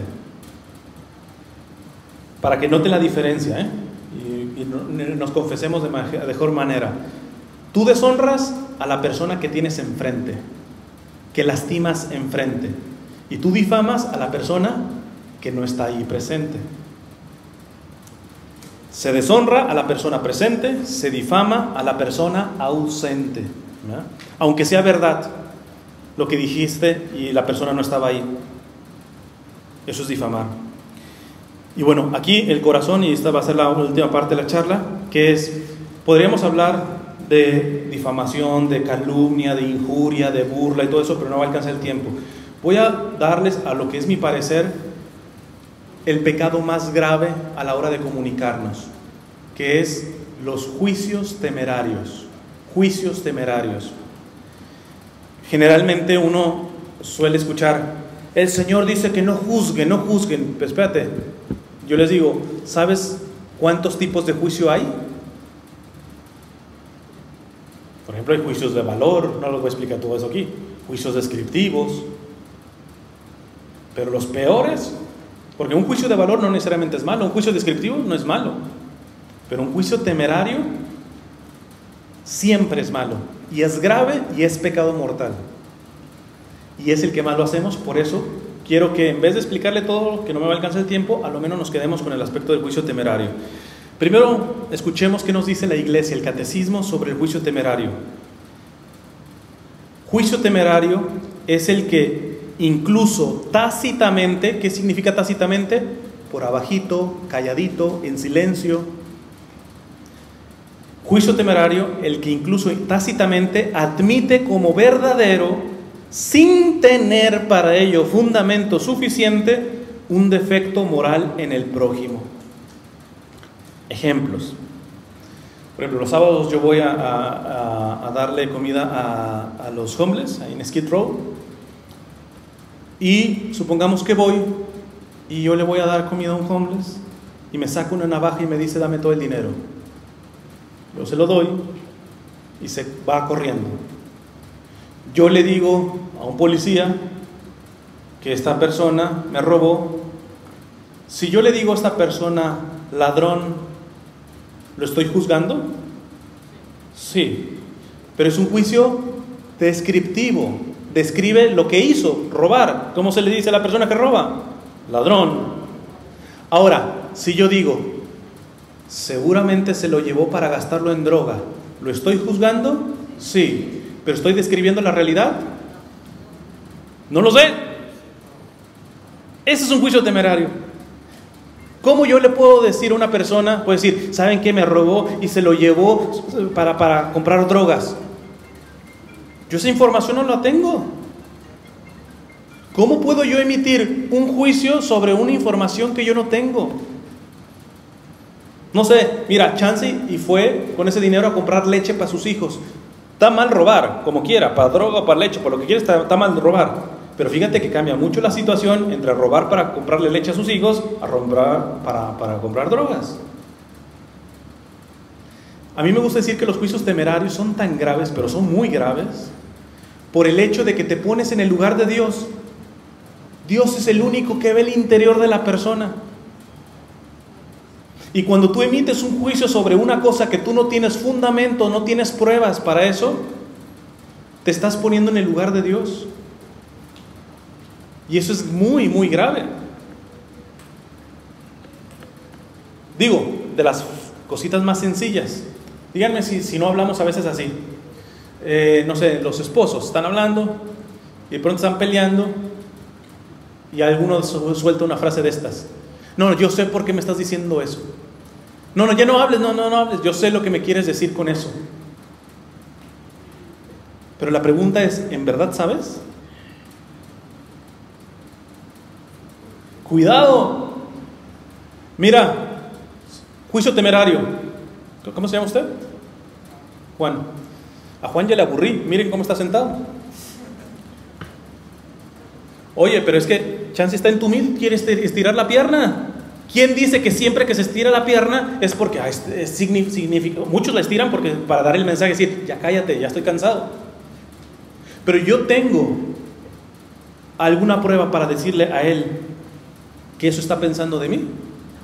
Para que noten la diferencia, ¿eh? y, y no, nos confesemos de mejor manera. Tú deshonras a la persona que tienes enfrente, que lastimas enfrente, y tú difamas a la persona que no está ahí presente. Se deshonra a la persona presente, se difama a la persona ausente, ¿verdad? Aunque sea verdad lo que dijiste y la persona no estaba ahí. Eso es difamar. Y bueno, aquí el corazón, y esta va a ser la última parte de la charla, que es, podríamos hablar de difamación, de calumnia, de injuria, de burla y todo eso, pero no va a alcanzar el tiempo. Voy a darles a lo que es mi parecer el pecado más grave a la hora de comunicarnos, que es los juicios temerarios. Juicios temerarios. Generalmente uno suele escuchar, el Señor dice que no juzguen, no juzguen. Pero espérate, yo les digo, ¿sabes cuántos tipos de juicio hay? Por ejemplo, hay juicios de valor, no les voy a explicar todo eso aquí, juicios descriptivos, pero los peores, porque un juicio de valor no necesariamente es malo, un juicio descriptivo no es malo, pero un juicio temerario siempre es malo, y es grave y es pecado mortal, y es el que más lo hacemos. Por eso quiero que en vez de explicarle todo, que no me va a alcanzar el tiempo, a lo menos nos quedemos con el aspecto del juicio temerario. Primero, escuchemos qué nos dice la Iglesia, el Catecismo, sobre el juicio temerario. Juicio temerario es el que incluso tácitamente, ¿qué significa tácitamente? Por abajito, calladito, en silencio. Juicio temerario, el que incluso tácitamente admite como verdadero, sin tener para ello fundamento suficiente, un defecto moral en el prójimo. Ejemplos. Por ejemplo, los sábados yo voy a, a, a darle comida a, a los homeless ahí en Skid Row, y supongamos que voy y yo le voy a dar comida a un homeless y me saca una navaja y me dice dame todo el dinero. Yo se lo doy y se va corriendo. Yo le digo a un policía que esta persona me robó. Si yo le digo a esta persona ladrón, ¿lo estoy juzgando? Sí, pero es un juicio descriptivo. Describe lo que hizo, robar. ¿Cómo se le dice a la persona que roba? Ladrón. Ahora, si yo digo, seguramente se lo llevó para gastarlo en droga, ¿lo estoy juzgando? Sí. ¿Pero estoy describiendo la realidad? No lo sé. Ese es un juicio temerario. ¿Cómo yo le puedo decir a una persona, puedo decir, ¿saben qué? Me robó y se lo llevó para, para comprar drogas? Yo esa información no la tengo. ¿Cómo puedo yo emitir un juicio sobre una información que yo no tengo? No sé, mira, chance y fue con ese dinero a comprar leche para sus hijos. Está mal robar, como quiera, para droga, para leche, por lo que quiera, está, está mal robar. Pero fíjate que cambia mucho la situación entre robar para comprarle leche a sus hijos a robar para, para comprar drogas. A mí me gusta decir que los juicios temerarios son tan graves, pero son muy graves, por el hecho de que te pones en el lugar de Dios. Dios es el único que ve el interior de la persona. Y cuando tú emites un juicio sobre una cosa que tú no tienes fundamento, no tienes pruebas para eso, te estás poniendo en el lugar de Dios. Y eso es muy, muy grave. Digo, de las cositas más sencillas. Díganme si, si no hablamos a veces así. Eh, no sé, los esposos están hablando y de pronto están peleando y alguno suelta una frase de estas. No, no, yo sé por qué me estás diciendo eso. No, no, ya no hables, no, no, no hables. Yo sé lo que me quieres decir con eso. Pero la pregunta es, ¿en verdad sabes? Cuidado. Mira, juicio temerario. ¿Cómo se llama usted? Juan. A Juan ya le aburrí. Miren cómo está sentado. Oye, pero es que chance está entumido. ¿Quiere estirar la pierna? ¿Quién dice que siempre que se estira la pierna es porque ah, es, es significa? Muchos la estiran porque para dar el mensaje, decir, ya cállate, ya estoy cansado. Pero yo tengo alguna prueba para decirle a él que eso está pensando de mí.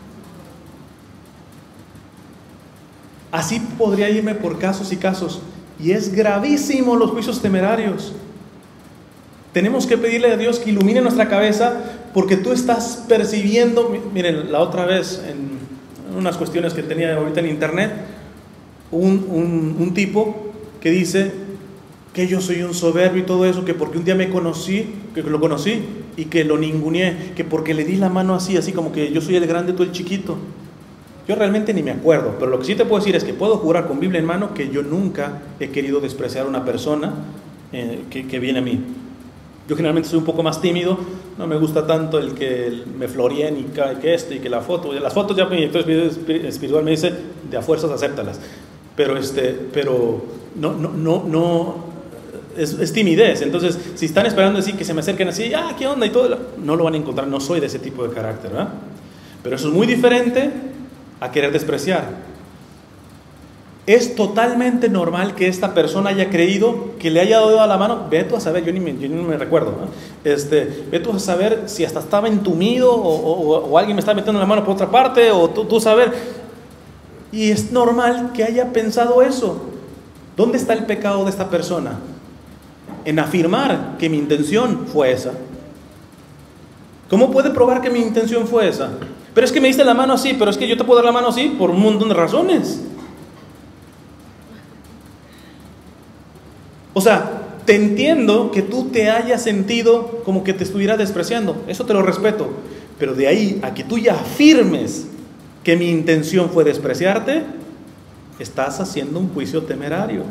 Así podría irme por casos y casos. Y es gravísimo los juicios temerarios. Tenemos que pedirle a Dios que ilumine nuestra cabeza, porque tú estás percibiendo. Miren, la otra vez en unas cuestiones que tenía ahorita en internet, un, un, un tipo que dice que yo soy un soberbio y todo eso, que porque un día me conocí, que lo conocí y que lo ninguneé, que porque le di la mano así, así como que yo soy el grande, tú el chiquito. Yo realmente ni me acuerdo, pero lo que sí te puedo decir es que puedo jurar con Biblia en mano que yo nunca he querido despreciar a una persona eh, que, que viene a mí. Yo generalmente soy un poco más tímido, no me gusta tanto el que me floreen y que esto y que la foto. Las fotos ya mi director espiritual me dice, de a fuerzas acéptalas. Pero, este, pero no, no, no, no es, es timidez. Entonces, si están esperando así que se me acerquen así, ah, ¿qué onda? Y todo, no lo van a encontrar, no soy de ese tipo de carácter, ¿verdad? Pero eso es muy diferente a querer despreciar. Es totalmente normal que esta persona haya creído, que le haya dado a la mano, ve tú a saber, yo ni me, yo ni me recuerdo, ¿no? este, ve tú a saber si hasta estaba entumido o, o, o alguien me estaba metiendo la mano por otra parte, o tú, tú saber. Y es normal que haya pensado eso. ¿Dónde está el pecado de esta persona? En afirmar que mi intención fue esa. ¿Cómo puede probar que mi intención fue esa? Pero es que me diste la mano así, pero es que yo te puedo dar la mano así por un montón de razones. O sea, te entiendo que tú te hayas sentido como que te estuviera despreciando, eso te lo respeto, pero de ahí a que tú ya afirmes que mi intención fue despreciarte, estás haciendo un juicio temerario.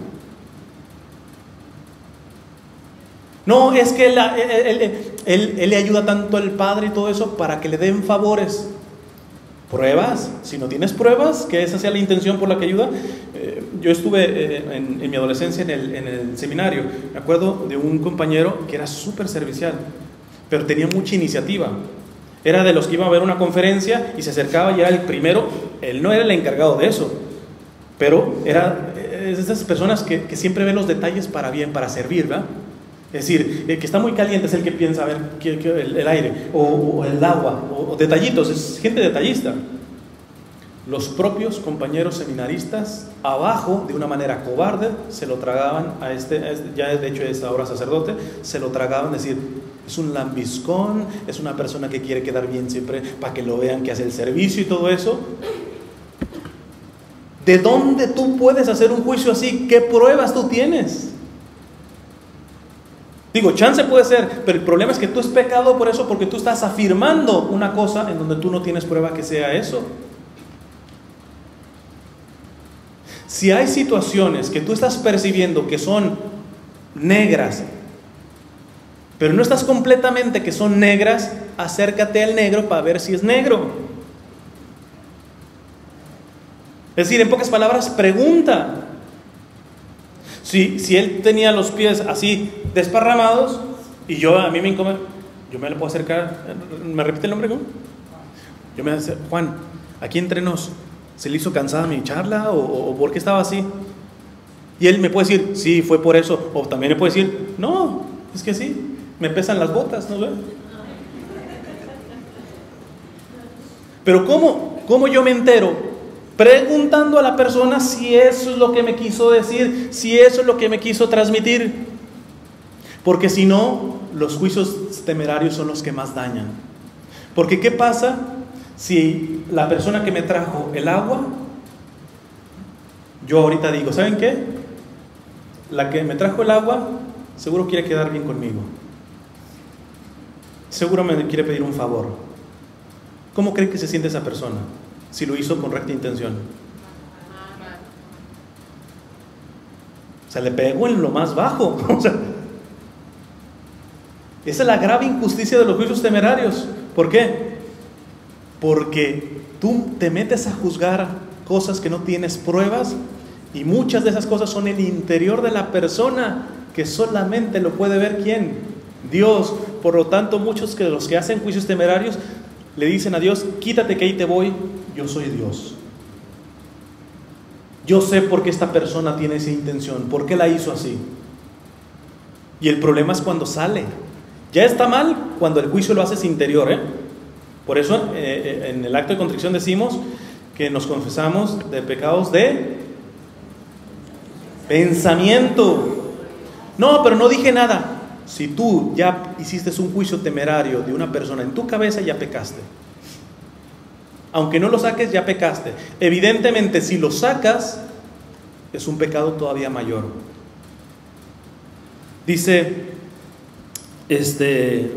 No, es que él, él, él, él, él le ayuda tanto al Padre y todo eso para que le den favores. Pruebas, si no tienes pruebas que esa sea la intención por la que ayuda. eh, yo estuve eh, en, en mi adolescencia en el, en el seminario. Me acuerdo de un compañero que era súper servicial, pero tenía mucha iniciativa. Era de los que iba a ver una conferencia y se acercaba y era el primero. Él no era el encargado de eso, pero era es de esas personas que, que siempre ven los detalles para bien, para servir, ¿verdad? Es decir, el que está muy caliente es el que piensa, a ver, ¿qué, qué, el, el aire o, o el agua, o, o detallitos, es gente detallista. los propios compañeros seminaristas, abajo, de una manera cobarde, se lo tragaban a este, a este ya de hecho es ahora sacerdote, se lo tragaban, decir, es un lambiscón, es una persona que quiere quedar bien siempre para que lo vean que hace el servicio y todo eso. ¿De dónde tú puedes hacer un juicio así? ¿Qué pruebas tú tienes? Digo, chance puede ser, pero el problema es que tú es pecado por eso, porque tú estás afirmando una cosa en donde tú no tienes prueba que sea eso. Si hay situaciones que tú estás percibiendo que son negras, pero no estás completamente que son negras, acércate al negro para ver si es negro. Es decir, en pocas palabras, pregunta. Si, si él tenía los pies así desparramados y yo, a mí me incomoda, yo me le puedo acercar. ¿Me repite el nombre? ¿Cómo? Yo me voy a decir, Juan, aquí entre nos, ¿se le hizo cansada mi charla o, o por qué estaba así? Y él me puede decir, sí, fue por eso. O también me puede decir, no, es que sí, me pesan las botas, ¿no ves? Pero ¿cómo? ¿Cómo yo me entero? Preguntando a la persona si eso es lo que me quiso decir, si eso es lo que me quiso transmitir. Porque si no, los juicios temerarios son los que más dañan. Porque ¿qué pasa si la persona que me trajo el agua, yo ahorita digo, ¿saben qué? La que me trajo el agua seguro quiere quedar bien conmigo, seguro me quiere pedir un favor. ¿Cómo creen que se siente esa persona si lo hizo con recta intención? O sea, le pegó en lo más bajo. O sea, esa es la grave injusticia de los juicios temerarios. ¿Por qué? Porque tú te metes a juzgar cosas que no tienes pruebas, y muchas de esas cosas son el interior de la persona, que solamente lo puede ver ¿quién? Dios. Por lo tanto, muchos de los que hacen juicios temerarios le dicen a Dios, quítate que ahí te voy, yo soy Dios. Yo sé por qué esta persona tiene esa intención, por qué la hizo así. Y el problema es cuando sale. Ya está mal cuando el juicio lo haces interior, ¿eh? Por eso eh, en el acto de contrición decimos que nos confesamos de pecados de pensamiento. No, pero no dije nada. Si tú ya hiciste un juicio temerario de una persona en tu cabeza, ya pecaste. Aunque no lo saques, ya pecaste. Evidentemente, si lo sacas, es un pecado todavía mayor. Dice este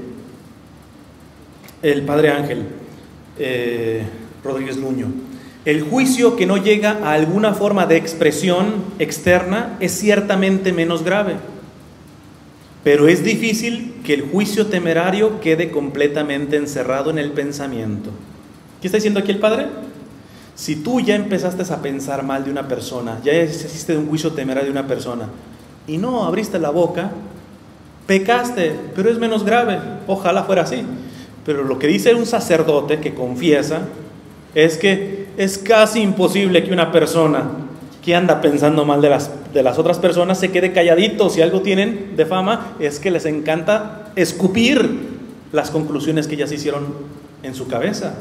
el padre Ángel eh, Rodríguez Nuño: el juicio que no llega a alguna forma de expresión externa es ciertamente menos grave, pero es difícil que el juicio temerario quede completamente encerrado en el pensamiento. ¿Qué está diciendo aquí el padre? Si tú ya empezaste a pensar mal de una persona, ya hiciste un juicio temerario de una persona y no abriste la boca, pecaste, pero es menos grave. Ojalá fuera así. Pero lo que dice un sacerdote que confiesa es que es casi imposible que una persona que anda pensando mal de las, de las otras personas se quede calladito. Si algo tienen de fama es que les encanta escupir las conclusiones que ya se hicieron en su cabeza.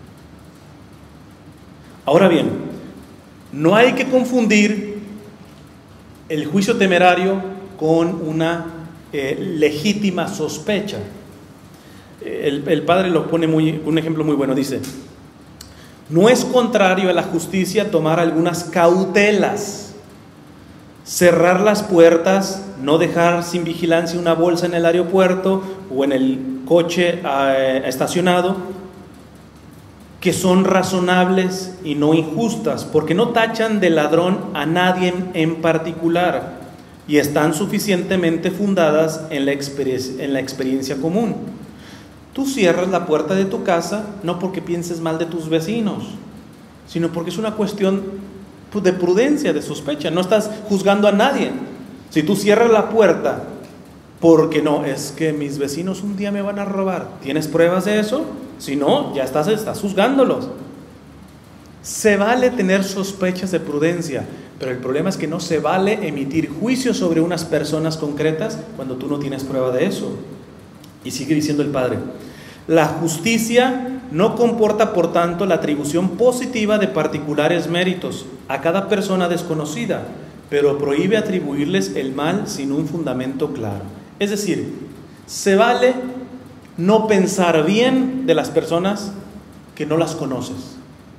Ahora bien, no hay que confundir el juicio temerario con una eh, legítima sospecha. El, el padre lo pone muy, un ejemplo muy bueno, dice: no es contrario a la justicia tomar algunas cautelas, cerrar las puertas, no dejar sin vigilancia una bolsa en el aeropuerto o en el coche eh, estacionado, que son razonables y no injustas, porque no tachan de ladrón a nadie en particular y están suficientemente fundadas en la experiencia, en la experiencia común. Tú cierras la puerta de tu casa no porque pienses mal de tus vecinos, sino porque es una cuestión de prudencia, de sospecha. No estás juzgando a nadie. Si tú cierras la puerta porque no, es que mis vecinos un día me van a robar, ¿tienes pruebas de eso? Si no, ya estás, estás juzgándolos. Se vale tener sospechas de prudencia, pero el problema es que no se vale emitir juicios sobre unas personas concretas cuando tú no tienes prueba de eso. Y sigue diciendo el padre: la justicia no comporta, por tanto, la atribución positiva de particulares méritos a cada persona desconocida, pero prohíbe atribuirles el mal sin un fundamento claro. Es decir, se vale no pensar bien de las personas que no las conoces.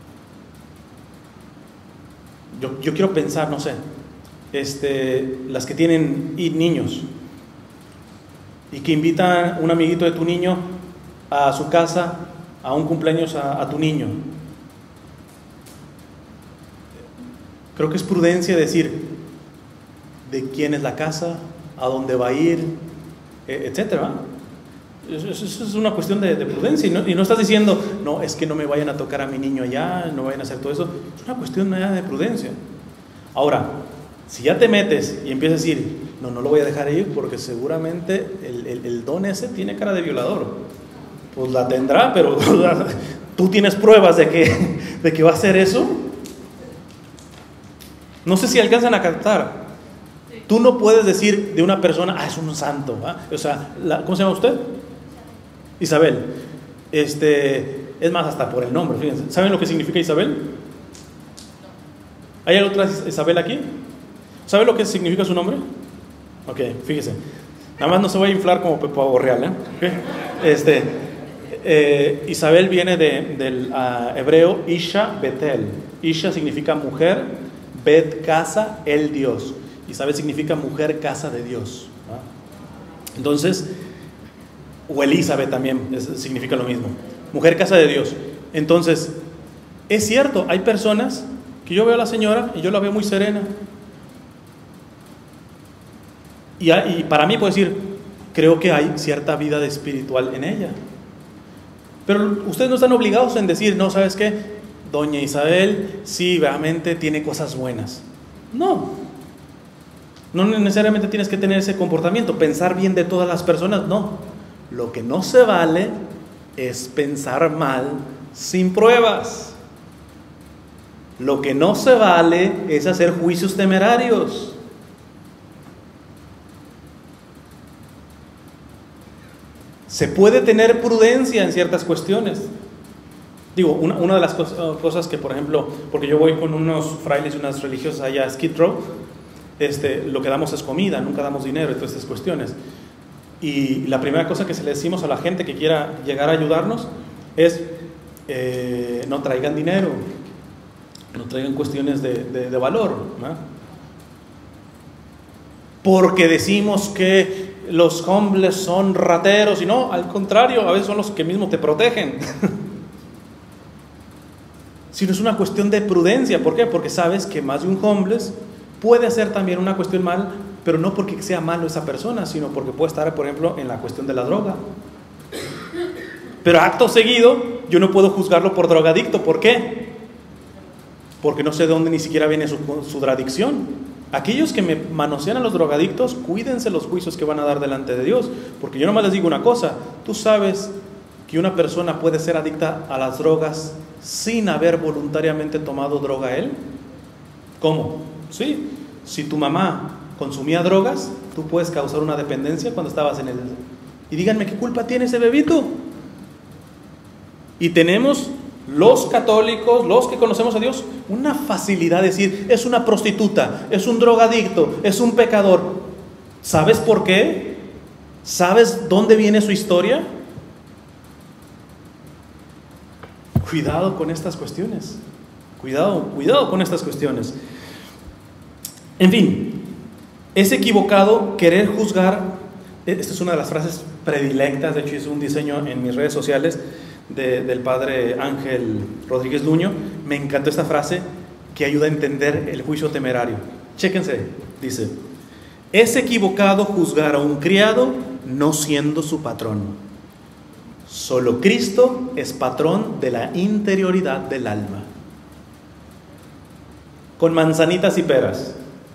Yo, yo quiero pensar, no sé, este, las que tienen niños y que invitan a un amiguito de tu niño a su casa, a un cumpleaños a, a tu niño. Creo que es prudencia decir de quién es la casa, a dónde va a ir, etcétera. Eso, eso es una cuestión de, de prudencia, y no, y no estás diciendo, no, es que no me vayan a tocar a mi niño allá, no vayan a hacer todo eso. Es una cuestión de prudencia. Ahora, si ya te metes y empiezas a decir, no, no lo voy a dejar ir porque seguramente el, el, el don ese tiene cara de violador, pues la tendrá, pero tú tienes pruebas de que, de que va a hacer eso. No sé si alcanzan a captar. Tú no puedes decir de una persona, ah, es un santo, ¿eh? O sea, la, ¿cómo se llama usted? Isabel. Este, es más, hasta por el nombre, fíjense. ¿Saben lo que significa Isabel? ¿Hay otra Isabel aquí? ¿Sabe lo que significa su nombre? Ok, fíjese. Nada más no se va a inflar como pavo real, ¿eh? Okay. Este, eh, Isabel viene de, del uh, hebreo Isha Betel. Isha significa mujer, Bet casa, el Dios. Isabel significa mujer casa de Dios, ¿no? Entonces, o Elizabeth también es, significa lo mismo, mujer casa de Dios. Entonces, es cierto, hay personas que yo veo a la señora y yo la veo muy serena. Y, y para mí puedo decir, creo que hay cierta vida de espiritual en ella. Pero ustedes no están obligados en decir, no, ¿sabes qué? Doña Isabel, sí, realmente tiene cosas buenas. No. No necesariamente tienes que tener ese comportamiento, pensar bien de todas las personas, no. Lo que no se vale es pensar mal sin pruebas. Lo que no se vale es hacer juicios temerarios. Se puede tener prudencia en ciertas cuestiones. Digo, una, una de las cosas, cosas que, por ejemplo, porque yo voy con unos frailes y unas religiosas allá a Skid Row, este, lo que damos es comida, nunca damos dinero y todas estas cuestiones. Y la primera cosa que se le decimos a la gente que quiera llegar a ayudarnos es, eh, no traigan dinero, no traigan cuestiones de, de, de valor, ¿no? Porque decimos que los hombres son rateros, y no, al contrario, a veces son los que mismo te protegen. Sino es una cuestión de prudencia. ¿Por qué? Porque sabes que más de un homeless puede hacer también una cuestión mal, pero no porque sea malo esa persona, sino porque puede estar, por ejemplo, en la cuestión de la droga. Pero acto seguido, yo no puedo juzgarlo por drogadicto. ¿Por qué? Porque no sé de dónde ni siquiera viene su, su drogadicción. Aquellos que me manosean a los drogadictos, cuídense los juicios que van a dar delante de Dios, porque yo nomás les digo una cosa: tú sabes que una persona puede ser adicta a las drogas sin haber voluntariamente tomado droga él. ¿Cómo? Sí, si tu mamá consumía drogas, tú puedes causar una dependencia cuando estabas en el... Y díganme, ¿qué culpa tiene ese bebito? Y tenemos los católicos, los que conocemos a Dios, una facilidad de decir, es una prostituta, es un drogadicto, es un pecador. ¿Sabes por qué? ¿Sabes dónde viene su historia? Cuidado con estas cuestiones. Cuidado, cuidado con estas cuestiones. En fin, es equivocado querer juzgar. Esta es una de las frases predilectas, de hecho hice un diseño en mis redes sociales de, del padre Ángel Rodríguez Luño. Me encantó esta frase que ayuda a entender el juicio temerario. Chéquense, dice: es equivocado juzgar a un criado no siendo su patrón. Solo Cristo es patrón de la interioridad del alma. Con manzanitas y peras.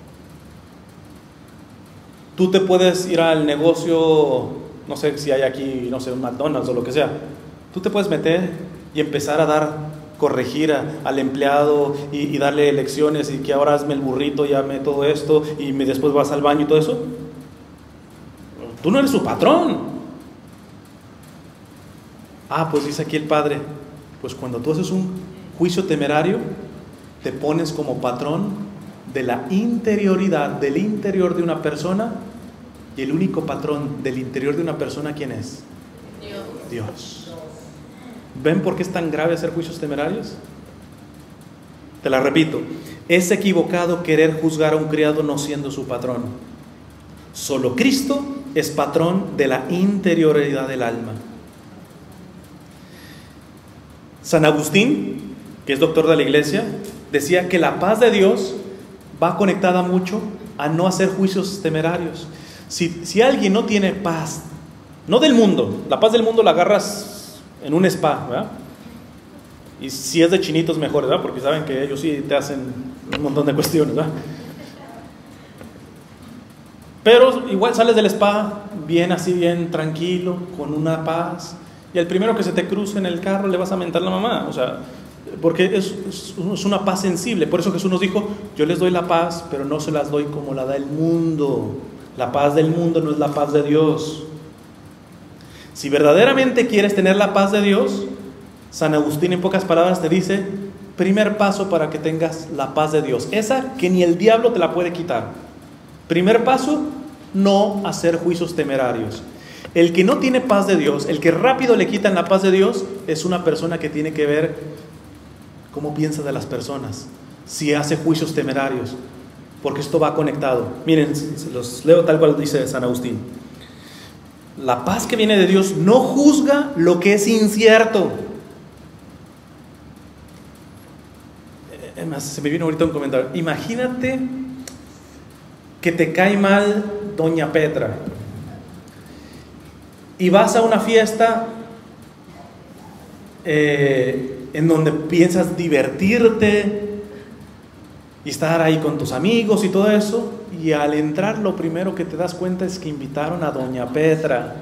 Tú te puedes ir al negocio, no sé si hay aquí, no sé, un McDonald's o lo que sea. Tú te puedes meter y empezar a dar, corregir a, al empleado y, y darle lecciones, y que ahora hazme el burrito y hazme todo esto y me, después vas al baño y todo eso. Tú no eres su patrón. Ah, pues dice aquí el Padre, pues cuando tú haces un juicio temerario, te pones como patrón de la interioridad, del interior de una persona, y el único patrón del interior de una persona, ¿quién es? Dios. Dios. ¿Ven por qué es tan grave hacer juicios temerarios? Te la repito, es equivocado querer juzgar a un criado no siendo su patrón. Solo Cristo es patrón de la interioridad del alma. San Agustín, que es doctor de la Iglesia, decía que la paz de Dios va conectada mucho a no hacer juicios temerarios. Si, si alguien no tiene paz, no del mundo, la paz del mundo la agarras en un spa, ¿verdad? Y si es de chinitos mejor, ¿verdad? Porque saben que ellos sí te hacen un montón de cuestiones, ¿verdad? Pero igual sales del spa bien así, bien tranquilo, con una paz, y al primero que se te cruce en el carro le vas a mentar la mamá, o sea, porque es, es, es una paz sensible. Por eso Jesús nos dijo, yo les doy la paz, pero no se las doy como la da el mundo. La paz del mundo no es la paz de Dios. Si verdaderamente quieres tener la paz de Dios, San Agustín en pocas palabras te dice, primer paso para que tengas la paz de Dios, esa que ni el diablo te la puede quitar. Primer paso, no hacer juicios temerarios. El que no tiene paz de Dios, el que rápido le quitan la paz de Dios, es una persona que tiene que ver cómo piensa de las personas, si hace juicios temerarios, porque esto va conectado. Miren, se los leo tal cual dice San Agustín. La paz que viene de Dios no juzga lo que es incierto. Además, se me vino ahorita un comentario. Imagínate que te cae mal Doña Petra y vas a una fiesta eh, en donde piensas divertirte y estar ahí con tus amigos y todo eso, y al entrar lo primero que te das cuenta es que invitaron a Doña Petra.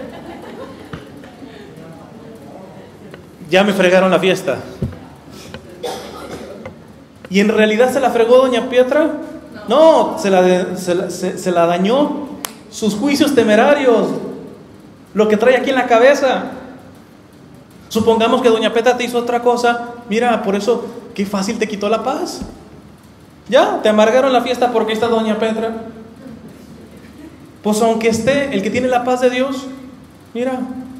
Ya me fregaron la fiesta. ¿Y en realidad se la fregó Doña Petra? No, se la, de, se, la, se, se la dañó sus juicios temerarios, lo que trae aquí en la cabeza. Supongamos que Doña Petra te hizo otra cosa. Mira, por eso, qué fácil te quitó la paz. Ya, te amargaron la fiesta porque está Doña Petra. Pues aunque esté el que tiene la paz de Dios, mira,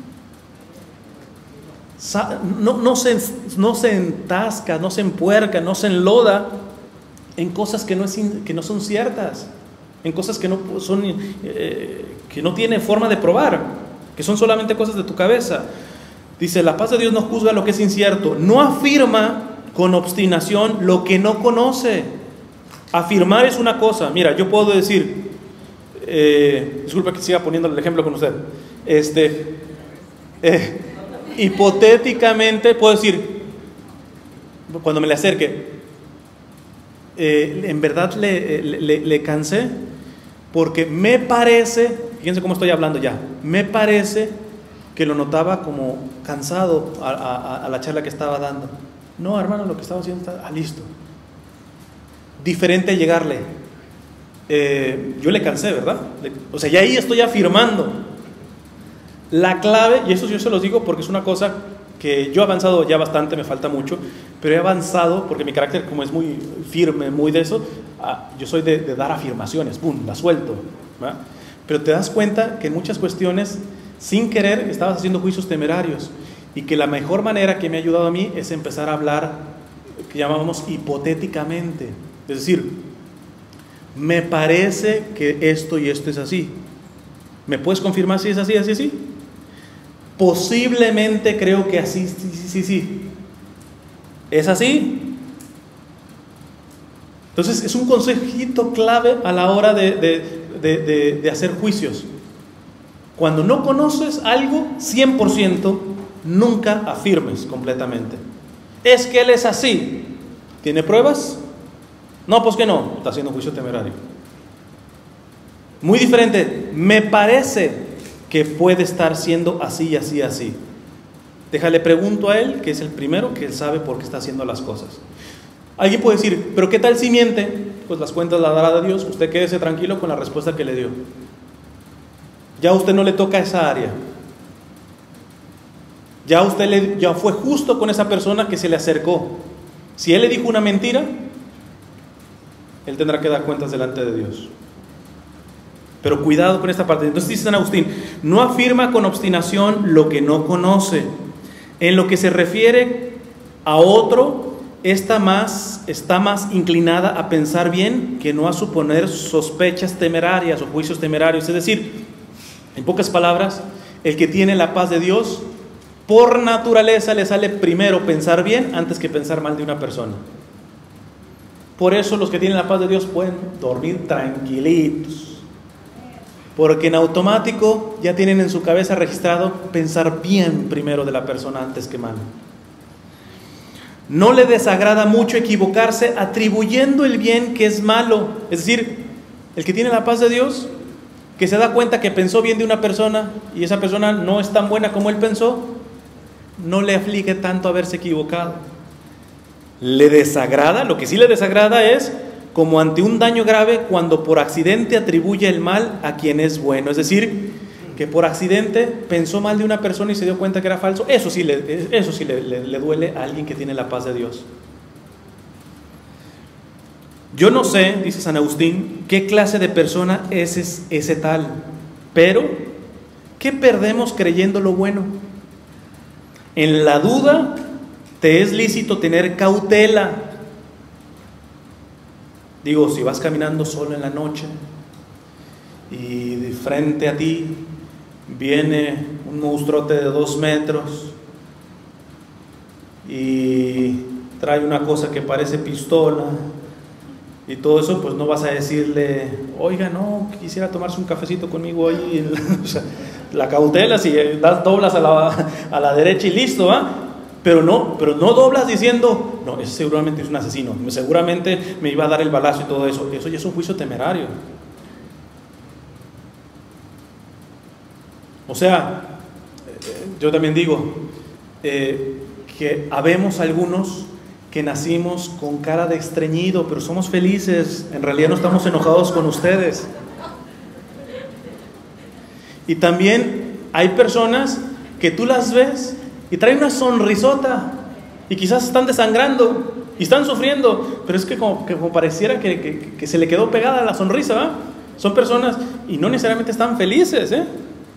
no, no, se, no se entasca, no se empuerca, no se enloda en cosas que no, es, que no son ciertas, en cosas que no, son, eh, que no tiene forma de probar, que son solamente cosas de tu cabeza. Dice, la paz de Dios no juzga lo que es incierto, no afirma con obstinación lo que no conoce. Afirmar es una cosa. Mira, yo puedo decir, eh, disculpa que siga poniendo el ejemplo con usted, este, eh, hipotéticamente puedo decir, cuando me le acerque, eh, en verdad le, le, le cansé porque me parece, fíjense cómo estoy hablando ya, me parece que lo notaba como cansado a, a, a la charla que estaba dando. No, hermano, lo que estaba haciendo está ah, listo. Diferente llegarle, eh, yo le cansé, ¿verdad? O sea, ya ahí estoy afirmando. La clave, y eso yo se los digo porque es una cosa que yo he avanzado ya bastante, me falta mucho, pero he avanzado porque mi carácter como es muy firme, muy de eso, ah, yo soy de, de dar afirmaciones, ¡pum!, la suelto, ¿verdad? Pero te das cuenta que en muchas cuestiones, sin querer, estabas haciendo juicios temerarios, y que la mejor manera que me ha ayudado a mí es empezar a hablar, que llamábamos hipotéticamente, es decir, me parece que esto y esto es así. ¿Me puedes confirmar si es así, así, así? Posiblemente creo que así, sí, sí, sí, sí. ¿Es así? Entonces es un consejito clave a la hora de, de, de, de, de hacer juicios. Cuando no conoces algo cien por ciento, nunca afirmes completamente. Es que él es así. ¿Tiene pruebas? No, pues que no. Está haciendo juicio temerario. Muy diferente. Me parece que puede estar siendo así y así y así. Déjale pregunto a él, que es el primero que él sabe por qué está haciendo las cosas. Alguien puede decir, pero ¿qué tal si miente? Pues las cuentas las dará Dios. Usted quédese tranquilo con la respuesta que le dio. Ya a usted no le toca esa área. Ya usted le, ya fue justo con esa persona que se le acercó. Si él le dijo una mentira, él tendrá que dar cuentas delante de Dios. Pero cuidado con esta parte. Entonces dice San Agustín, no afirma con obstinación lo que no conoce. En lo que se refiere a otro, está más, está más inclinada a pensar bien que no a suponer sospechas temerarias o juicios temerarios. Es decir, en pocas palabras, el que tiene la paz de Dios, por naturaleza le sale primero pensar bien antes que pensar mal de una persona. Por eso los que tienen la paz de Dios pueden dormir tranquilitos, porque en automático ya tienen en su cabeza registrado pensar bien primero de la persona antes que mal. No le desagrada mucho equivocarse atribuyendo el bien que es malo. Es decir, el que tiene la paz de Dios, que se da cuenta que pensó bien de una persona y esa persona no es tan buena como él pensó, no le aflige tanto haberse equivocado. Le desagrada, lo que sí le desagrada es como ante un daño grave cuando por accidente atribuye el mal a quien es bueno. Es decir, que por accidente pensó mal de una persona y se dio cuenta que era falso. Eso sí le, eso sí le, le, le duele a alguien que tiene la paz de Dios. Yo no sé, dice San Agustín, qué clase de persona es ese, ese tal, pero ¿qué perdemos creyendo lo bueno? En la duda te es lícito tener cautela. Digo, si vas caminando solo en la noche y de frente a ti viene un monstruote de dos metros y trae una cosa que parece pistola y todo eso, pues no vas a decirle, oiga, no, quisiera tomarse un cafecito conmigo ahí. O sea, la cautela, si das, doblas a la, a la derecha y listo, ¿ah? ¿eh? Pero no, pero no doblas diciendo, no, ese seguramente es un asesino, seguramente me iba a dar el balazo y todo eso. Eso ya es un juicio temerario. O sea, yo también digo eh, que habemos algunos que nacimos con cara de estreñido, pero somos felices, en realidad no estamos enojados con ustedes. Y también hay personas que tú las ves y traen una sonrisota y quizás están desangrando y están sufriendo, pero es que como, que como pareciera que, que, que se le quedó pegada la sonrisa, ¿va? Son personas y no necesariamente están felices, ¿eh?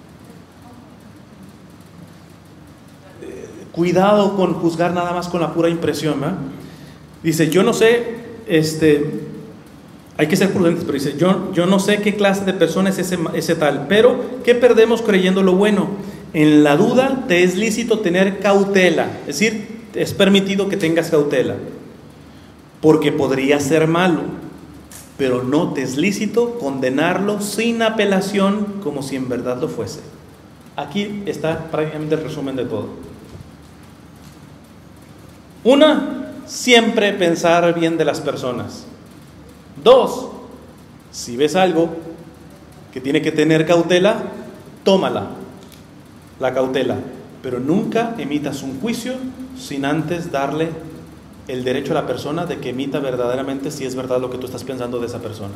Cuidado con juzgar nada más con la pura impresión, ¿eh? Dice, yo no sé, este, hay que ser prudentes, pero dice, yo, yo no sé qué clase de persona es ese, ese tal, pero ¿qué perdemos creyendo lo bueno? En la duda te es lícito tener cautela, es decir, es permitido que tengas cautela, porque podría ser malo, pero no te es lícito condenarlo sin apelación como si en verdad lo fuese. Aquí está prácticamente el resumen de todo. Una, siempre pensar bien de las personas. Dos, si ves algo que tiene que tener cautela, tómala, la cautela, pero nunca emitas un juicio sin antes darle el derecho a la persona de que emita verdaderamente si es verdad lo que tú estás pensando de esa persona.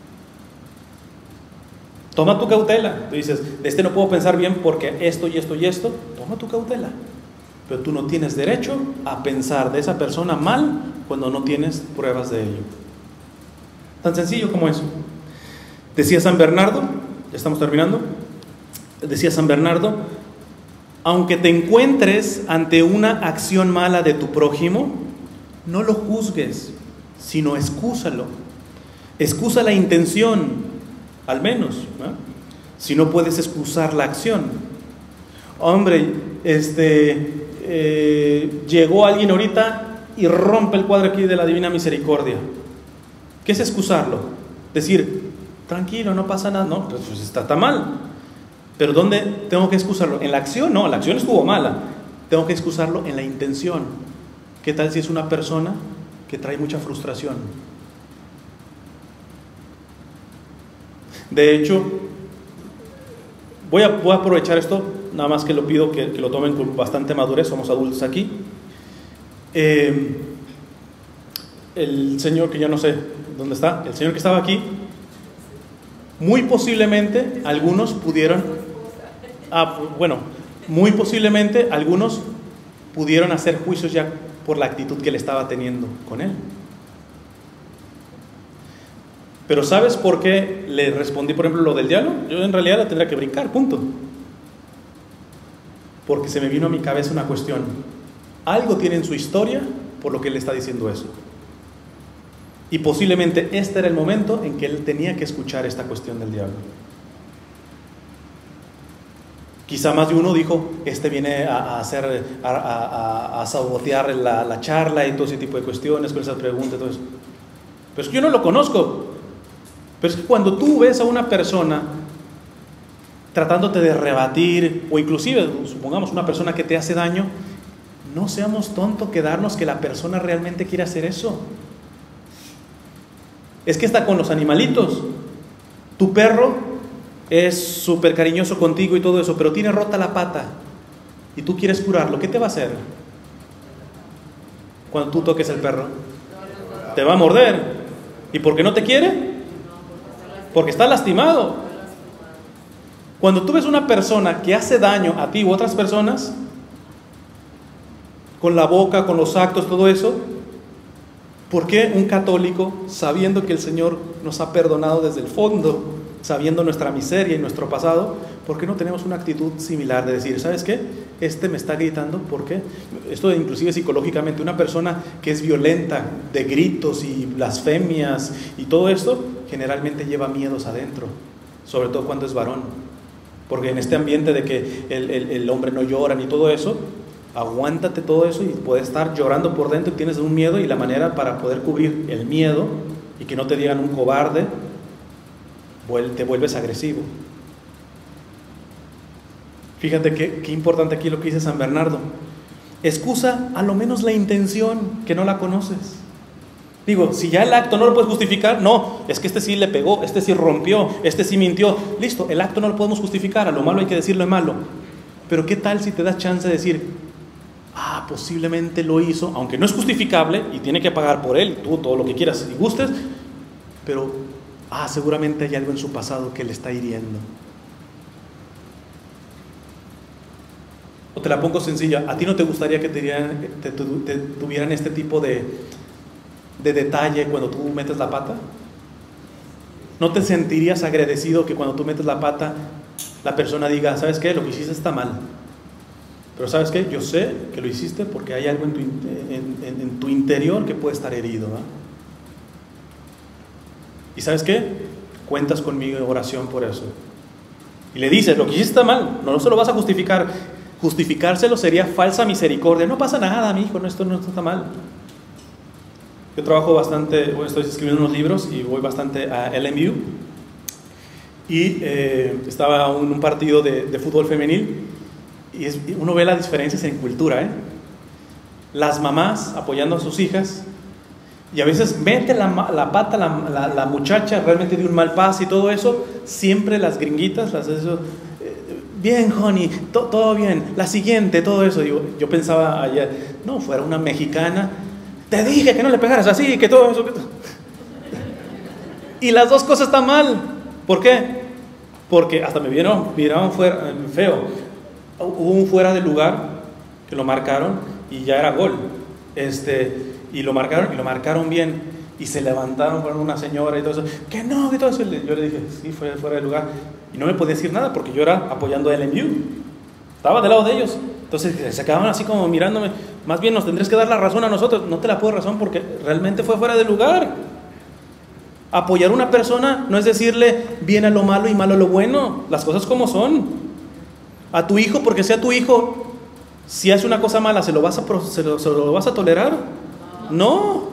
Toma tu cautela. Tú dices, de este no puedo pensar bien porque esto y esto y esto. Toma tu cautela. Pero tú no tienes derecho a pensar de esa persona mal cuando no tienes pruebas de ello. Tan sencillo como eso. Decía San Bernardo, ya estamos terminando, decía San Bernardo, aunque te encuentres ante una acción mala de tu prójimo, no lo juzgues, sino excúsalo. Excusa la intención, al menos, ¿no? Si no puedes excusar la acción. Hombre, este... Eh, llegó alguien ahorita y rompe el cuadro aquí de la Divina Misericordia. ¿Qué es excusarlo? Decir, tranquilo, no pasa nada. No, pues está, está mal. Pero ¿dónde tengo que excusarlo? ¿En la acción? No, la acción estuvo mala. Tengo que excusarlo en la intención. ¿Qué tal si es una persona que trae mucha frustración? De hecho, voy a, voy a aprovechar esto. Nada más que lo pido que, que lo tomen con bastante madurez, somos adultos aquí. Eh, el señor que ya no sé dónde está, el señor que estaba aquí, muy posiblemente algunos pudieron, ah, bueno, muy posiblemente algunos pudieron hacer juicios ya por la actitud que él estaba teniendo con él. Pero ¿sabes por qué le respondí, por ejemplo, lo del diablo? Yo en realidad la tendría que brincar, punto. Porque se me vino a mi cabeza una cuestión. Algo tiene en su historia por lo que él está diciendo eso. Y posiblemente este era el momento en que él tenía que escuchar esta cuestión del diablo. Quizá más de uno dijo, este viene a, a hacer, a, a, a sabotear la, la charla y todo ese tipo de cuestiones, con esas preguntas y todo eso. Pero es que yo no lo conozco. Pero es que cuando tú ves a una persona tratándote de rebatir, o inclusive, supongamos, una persona que te hace daño, no seamos tontos quedarnos que la persona realmente quiere hacer eso. Es que está con los animalitos. Tu perro es súper cariñoso contigo y todo eso, pero tiene rota la pata y tú quieres curarlo. ¿Qué te va a hacer cuando tú toques el perro? Te va a morder. ¿Y por qué no te quiere? Porque está lastimado. Cuando tú ves una persona que hace daño a ti u otras personas, con la boca, con los actos, todo eso, ¿por qué un católico, sabiendo que el Señor nos ha perdonado desde el fondo, sabiendo nuestra miseria y nuestro pasado, por qué no tenemos una actitud similar de decir, ¿sabes qué? Este me está gritando, ¿por qué? Esto inclusive psicológicamente, una persona que es violenta, de gritos y blasfemias y todo esto, generalmente lleva miedos adentro, sobre todo cuando es varón, porque en este ambiente de que el, el, el hombre no llora ni todo eso, aguántate todo eso y puedes estar llorando por dentro y tienes un miedo, y la manera para poder cubrir el miedo y que no te digan un cobarde, te vuelves agresivo. Fíjate qué, qué importante aquí lo que dice San Bernardo. Excusa a lo menos la intención, que no la conoces. Digo, si ya el acto no lo puedes justificar, no, es que este sí le pegó, este sí rompió, este sí mintió, listo, el acto no lo podemos justificar, a lo malo hay que decirlo malo. Pero ¿qué tal si te das chance de decir, ah, posiblemente lo hizo, aunque no es justificable y tiene que pagar por él, tú todo lo que quieras y gustes, pero ah, seguramente hay algo en su pasado que le está hiriendo? O te la pongo sencilla, ¿a ti no te gustaría que te, dieran, te, te tuvieran este tipo de, de detalle cuando tú metes la pata? ¿No te sentirías agradecido que cuando tú metes la pata la persona diga, ¿sabes qué? Lo que hiciste está mal, pero ¿sabes qué? Yo sé que lo hiciste porque hay algo en tu, en, en, en tu interior que puede estar herido, ¿eh? ¿Y sabes qué? Cuentas conmigo en oración por eso. Y le dices, lo que hiciste está mal, no, no se lo vas a justificar. Justificárselo sería falsa misericordia. No pasa nada, mi hijo, no, esto no está mal. Yo trabajo bastante, bueno, estoy escribiendo unos libros y voy bastante a L M U. Y eh, estaba en un partido de, de fútbol femenil y es, uno ve las diferencias en cultura, ¿eh? Las mamás apoyando a sus hijas, y a veces mete la, la pata la, la, la muchacha realmente de un mal paso y todo eso. Siempre las gringuitas, las eso, eh, bien honey, to, todo bien, la siguiente, todo eso. Yo, yo pensaba ayer, no, fuera una mexicana, te dije que no le pegaras así, que todo eso que... Y las dos cosas están mal. ¿Por qué? Porque hasta me vieron, miraron fuera, feo. Hubo un fuera de lugar que lo marcaron y ya era gol. Este, y lo marcaron y lo marcaron bien. Y se levantaron con una señora y todo eso. Que no, que todo eso. Yo le dije, sí, fue fuera de lugar. Y no me podía decir nada porque yo era apoyando a L M U. Estaba del lado de ellos. Entonces se quedaban así como mirándome. Más bien nos tendrías que dar la razón a nosotros. No te la puedo dar razón porque realmente fue fuera de lugar. Apoyar a una persona no es decirle bien a lo malo y malo a lo bueno. Las cosas como son. A tu hijo, porque sea tu hijo, si hace una cosa mala, ¿se lo vas a, se lo, se lo vas a tolerar? No.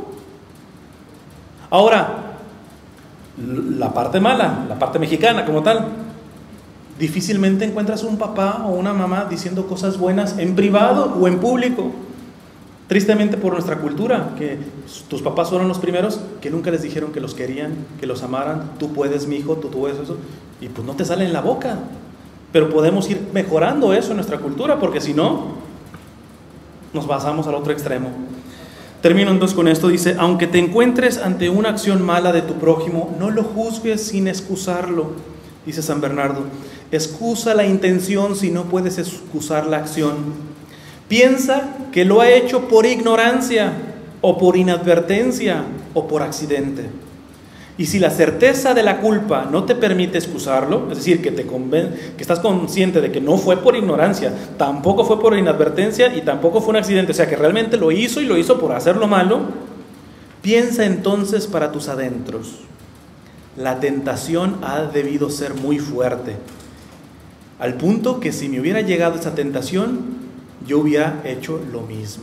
Ahora, la parte mala, la parte mexicana como tal, difícilmente encuentras un papá o una mamá diciendo cosas buenas en privado o en público. Tristemente por nuestra cultura, que tus papás fueron los primeros que nunca les dijeron que los querían, que los amaran. Tú puedes, mi hijo, tú, tú puedes eso. Y pues no te sale en la boca. Pero podemos ir mejorando eso en nuestra cultura, porque si no, nos pasamos al otro extremo. Termino entonces con esto. Dice, aunque te encuentres ante una acción mala de tu prójimo, no lo juzgues sin excusarlo. Dice San Bernardo, Excusa la intención si no puedes excusar la acción. Piensa que lo ha hecho por ignorancia, o por inadvertencia, o por accidente. Y si la certeza de la culpa no te permite excusarlo, es decir, que, te conven- que estás consciente de que no fue por ignorancia, tampoco fue por inadvertencia y tampoco fue un accidente, o sea que realmente lo hizo y lo hizo por hacer lo malo, piensa entonces para tus adentros. La tentación ha debido ser muy fuerte, al punto que si me hubiera llegado esa tentación, yo hubiera hecho lo mismo.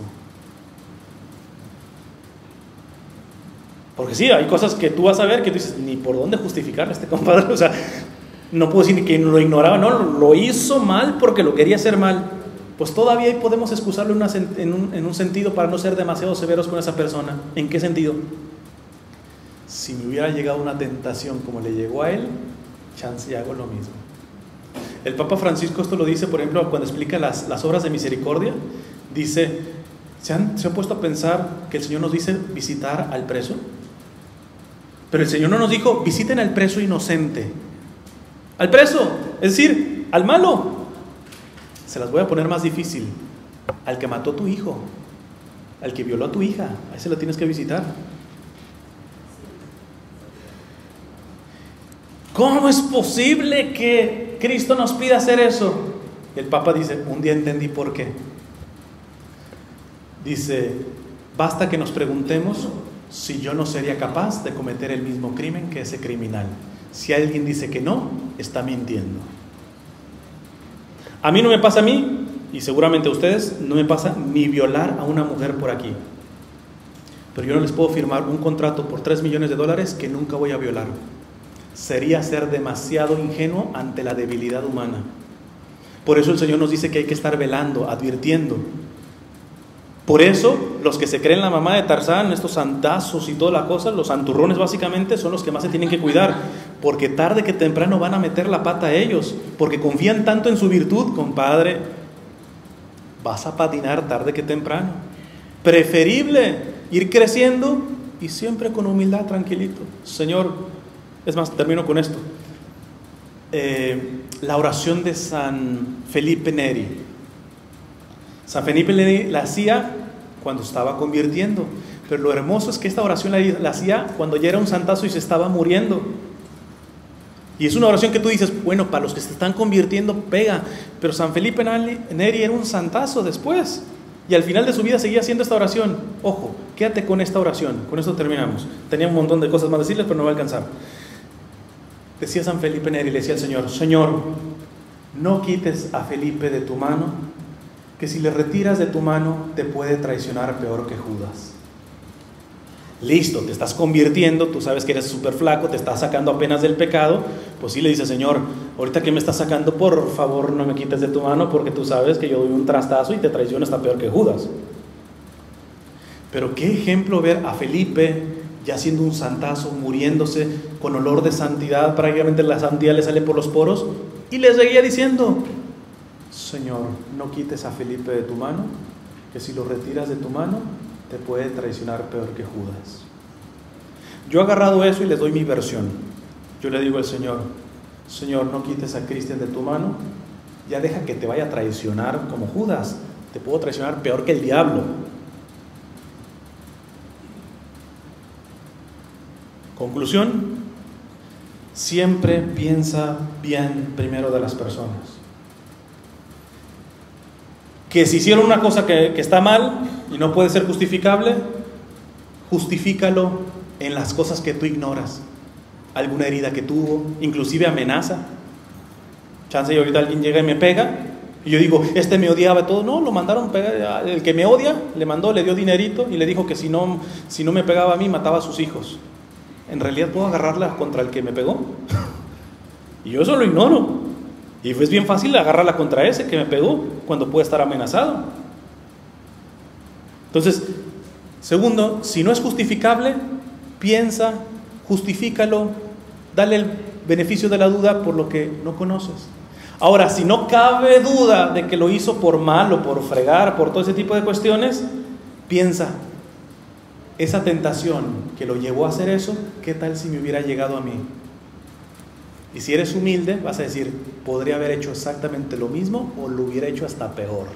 Porque sí, hay cosas que tú vas a ver que tú dices, ni por dónde justificar a este compadre, o sea, no puedo decir ni que lo ignoraba, no, lo hizo mal porque lo quería hacer mal. Pues todavía ahí podemos excusarlo en, una, en, un, en un sentido para no ser demasiado severos con esa persona. ¿En qué sentido? Si me hubiera llegado una tentación como le llegó a él, chance y hago lo mismo. El Papa Francisco esto lo dice, por ejemplo, cuando explica las, las obras de misericordia, dice, ¿se han, ¿se han puesto a pensar que el Señor nos dice visitar al preso? Pero el Señor no nos dijo, visiten al preso inocente. Al preso, es decir, al malo. Se las voy a poner más difícil. Al que mató a tu hijo, al que violó a tu hija, a ese lo tienes que visitar. ¿Cómo es posible que Cristo nos pida hacer eso? El Papa dice, un día entendí por qué. Dice, basta que nos preguntemos si yo no sería capaz de cometer el mismo crimen que ese criminal. Si alguien dice que no, está mintiendo. A mí no me pasa a mí, y seguramente a ustedes, no me pasa ni violar a una mujer por aquí. Pero yo no les puedo firmar un contrato por tres millones de dólares que nunca voy a violar. Sería ser demasiado ingenuo ante la debilidad humana. Por eso el Señor nos dice que hay que estar velando, advirtiendo. Por eso, los que se creen la mamá de Tarzán, estos santazos y toda la cosa, los santurrones básicamente, son los que más se tienen que cuidar, porque tarde que temprano van a meter la pata a ellos, porque confían tanto en su virtud, compadre, vas a patinar tarde que temprano. Preferible ir creciendo y siempre con humildad, tranquilito. Señor, es más, termino con esto. Eh, la oración de San Felipe Neri. San Felipe Neri la hacía cuando estaba convirtiendo, pero lo hermoso es que esta oración la, la hacía cuando ya era un santazo y se estaba muriendo. Y es una oración que tú dices, bueno, para los que se están convirtiendo pega, pero San Felipe Neri era un santazo después, y al final de su vida seguía haciendo esta oración. Ojo, quédate con esta oración, con esto terminamos. Tenía un montón de cosas más decirles, pero no va a alcanzar. Decía San Felipe Neri, le decía al Señor, Señor, no quites a Felipe de tu mano, que si le retiras de tu mano te puede traicionar peor que Judas. Listo, te estás convirtiendo, tú sabes que eres súper flaco, te estás sacando apenas del pecado, pues sí le dice, Señor, ahorita que me estás sacando, por favor no me quites de tu mano, porque tú sabes que yo doy un trastazo y te traiciono hasta peor que Judas. Pero qué ejemplo ver a Felipe ya siendo un santazo, muriéndose con olor de santidad, prácticamente la santidad le sale por los poros, y le seguía diciendo, Señor, no quites a Felipe de tu mano, que si lo retiras de tu mano, te puede traicionar peor que Judas. Yo he agarrado eso y les doy mi versión. Yo le digo al Señor, Señor, no quites a Cristian de tu mano, ya deja que te vaya a traicionar como Judas, te puedo traicionar peor que el diablo. Conclusión, siempre piensa bien primero de las personas. Que si hicieron una cosa que, que está mal y no puede ser justificable, justifícalo en las cosas que tú ignoras. Alguna herida que tuvo, inclusive amenaza. Chance y ahorita alguien llega y me pega y yo digo, este me odiaba y todo. No, lo mandaron pegar. El que me odia le mandó, le dio dinerito y le dijo que si no, si no me pegaba a mí, mataba a sus hijos. En realidad puedo agarrarla contra el que me pegó y yo eso lo ignoro. Y es bien fácil agarrarla contra ese que me pegó cuando puede estar amenazado. Entonces, segundo, si no es justificable, piensa, justifícalo, dale el beneficio de la duda por lo que no conoces. Ahora, si no cabe duda de que lo hizo por mal o por fregar, por todo ese tipo de cuestiones, piensa, esa tentación que lo llevó a hacer eso, ¿qué tal si me hubiera llegado a mí? Y si eres humilde, vas a decir, podría haber hecho exactamente lo mismo o lo hubiera hecho hasta peor.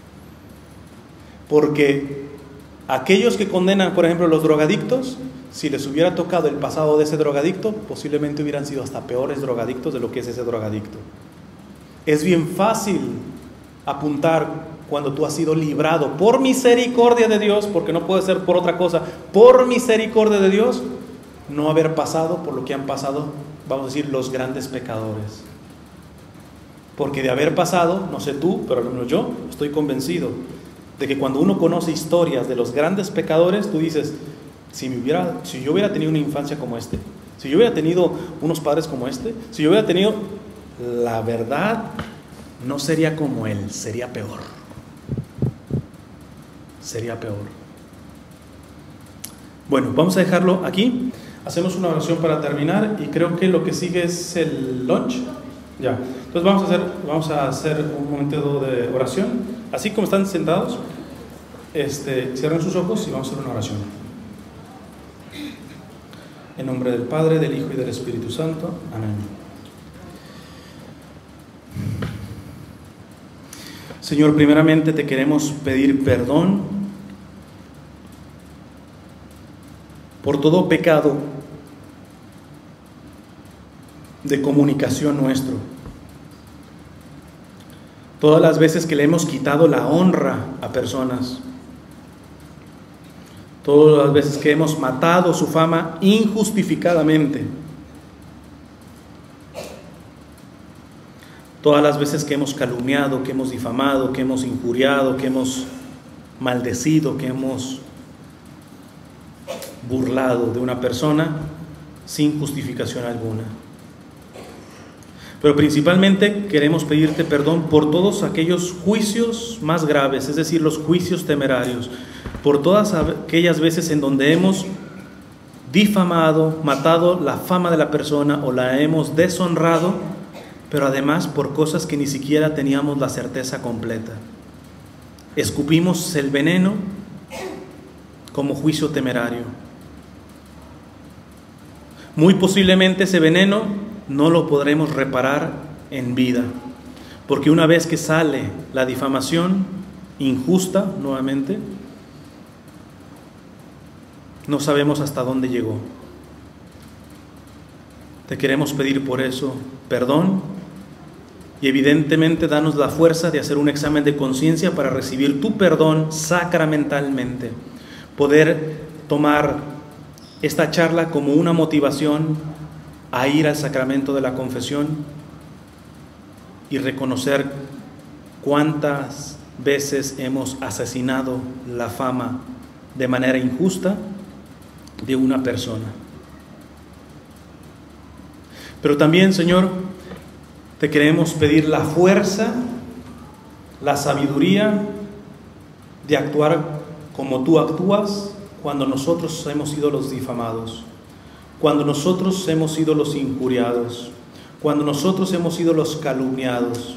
Porque aquellos que condenan, por ejemplo, los drogadictos, si les hubiera tocado el pasado de ese drogadicto, posiblemente hubieran sido hasta peores drogadictos de lo que es ese drogadicto. Es bien fácil apuntar cuando tú has sido librado por misericordia de Dios, porque no puede ser por otra cosa, por misericordia de Dios, no haber pasado por lo que han pasado, vamos a decir, los grandes pecadores. Porque de haber pasado, no sé tú, pero al menos yo estoy convencido de que cuando uno conoce historias de los grandes pecadores, tú dices, si, me hubiera, si yo hubiera tenido una infancia como este, si yo hubiera tenido unos padres como este, si yo hubiera tenido, la verdad, no sería como él, sería peor. Sería peor. Bueno, vamos a dejarlo aquí. Hacemos una oración para terminar y creo que lo que sigue es el lunch. Ya. Entonces vamos a hacer, vamos a hacer un momento de oración. Así como están sentados, este, cierren sus ojos y vamos a hacer una oración. En nombre del Padre, del Hijo y del Espíritu Santo. Amén. Señor, primeramente te queremos pedir perdón por todo pecado de comunicación nuestro. Todas las veces que le hemos quitado la honra a personas. Todas las veces que hemos matado su fama injustificadamente. Todas las veces que hemos calumniado, que hemos difamado, que hemos injuriado, que hemos maldecido, que hemos burlado de una persona sin justificación alguna. Pero principalmente queremos pedirte perdón por todos aquellos juicios más graves, es decir, los juicios temerarios, por todas aquellas veces en donde hemos difamado, matado la fama de la persona o la hemos deshonrado, pero además por cosas que ni siquiera teníamos la certeza completa. Escupimos el veneno como juicio temerario. Muy posiblemente ese veneno no lo podremos reparar en vida, porque una vez que sale la difamación injusta nuevamente, no sabemos hasta dónde llegó. Te queremos pedir por eso perdón y evidentemente danos la fuerza de hacer un examen de conciencia para recibir tu perdón sacramentalmente, poder tomar esta charla como una motivación a ir al sacramento de la confesión y reconocer cuántas veces hemos asesinado la fama de manera injusta de una persona. Pero también, Señor, te queremos pedir la fuerza, la sabiduría de actuar como tú actúas cuando nosotros hemos sido los difamados, cuando nosotros hemos sido los injuriados, cuando nosotros hemos sido los calumniados.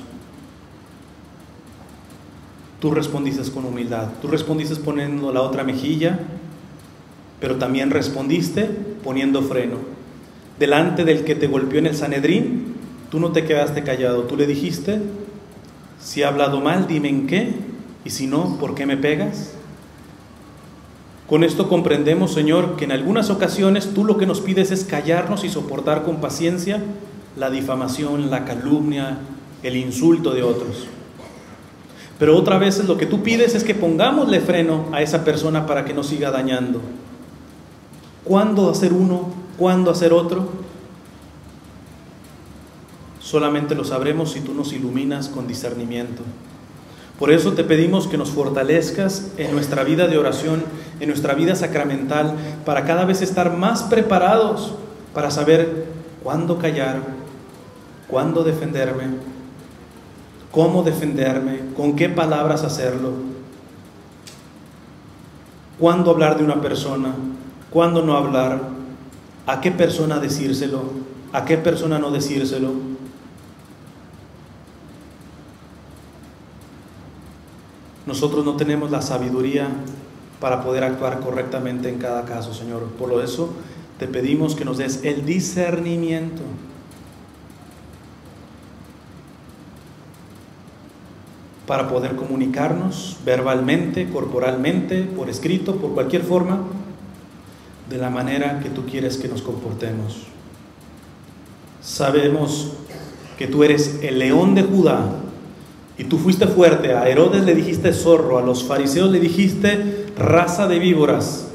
Tú respondiste con humildad, tú respondiste poniendo la otra mejilla, pero también respondiste poniendo freno. Delante del que te golpeó en el Sanedrín, tú no te quedaste callado, tú le dijiste, si he hablado mal, dime en qué, y si no, ¿por qué me pegas? Con esto comprendemos, Señor, que en algunas ocasiones tú lo que nos pides es callarnos y soportar con paciencia la difamación, la calumnia, el insulto de otros. Pero otras veces lo que tú pides es que pongámosle freno a esa persona para que no siga dañando. ¿Cuándo hacer uno? ¿Cuándo hacer otro? Solamente lo sabremos si tú nos iluminas con discernimiento. Por eso te pedimos que nos fortalezcas en nuestra vida de oración, en nuestra vida sacramental, para cada vez estar más preparados para saber cuándo callar, cuándo defenderme, cómo defenderme, con qué palabras hacerlo, cuándo hablar de una persona, cuándo no hablar, a qué persona decírselo, a qué persona no decírselo. Nosotros no tenemos la sabiduría para poder actuar correctamente en cada caso, Señor. Por eso te pedimos que nos des el discernimiento para poder comunicarnos verbalmente, corporalmente, por escrito, por cualquier forma, de la manera que tú quieres que nos comportemos. Sabemos que tú eres el león de Judá y tú fuiste fuerte. A Herodes le dijiste zorro, a los fariseos le dijiste raza de víboras,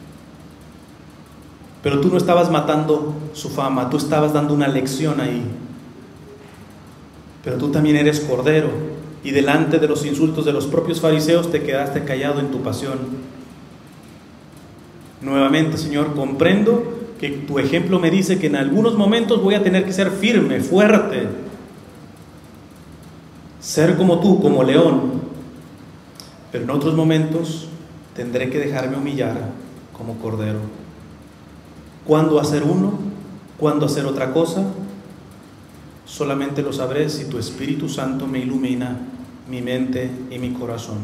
pero tú no estabas matando su fama, tú estabas dando una lección ahí. Pero tú también eres cordero, y delante de los insultos de los propios fariseos te quedaste callado en tu pasión. Nuevamente, Señor, comprendo que tu ejemplo me dice que en algunos momentos voy a tener que ser firme, fuerte, ser como tú, como león, pero en otros momentos tendré que dejarme humillar como cordero. ¿Cuándo hacer uno? ¿Cuándo hacer otra cosa? Solamente lo sabré si tu Espíritu Santo me ilumina mi mente y mi corazón.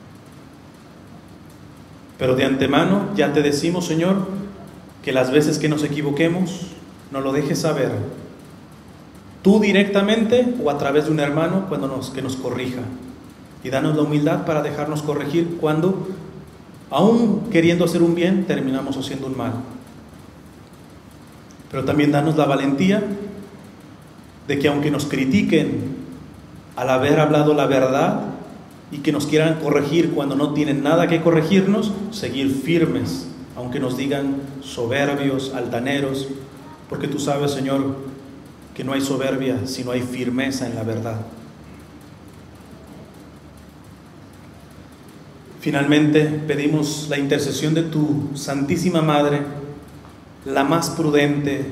Pero de antemano ya te decimos, Señor, que las veces que nos equivoquemos, nos lo dejes saber, tú directamente o a través de un hermano cuando nos, que nos corrija. Y danos la humildad para dejarnos corregir cuando, aún queriendo hacer un bien, terminamos haciendo un mal. Pero también danos la valentía de que aunque nos critiquen al haber hablado la verdad y que nos quieran corregir cuando no tienen nada que corregirnos, seguir firmes, aunque nos digan soberbios, altaneros, porque tú sabes, Señor, que no hay soberbia, sino hay firmeza en la verdad. Finalmente, pedimos la intercesión de tu Santísima Madre, la más prudente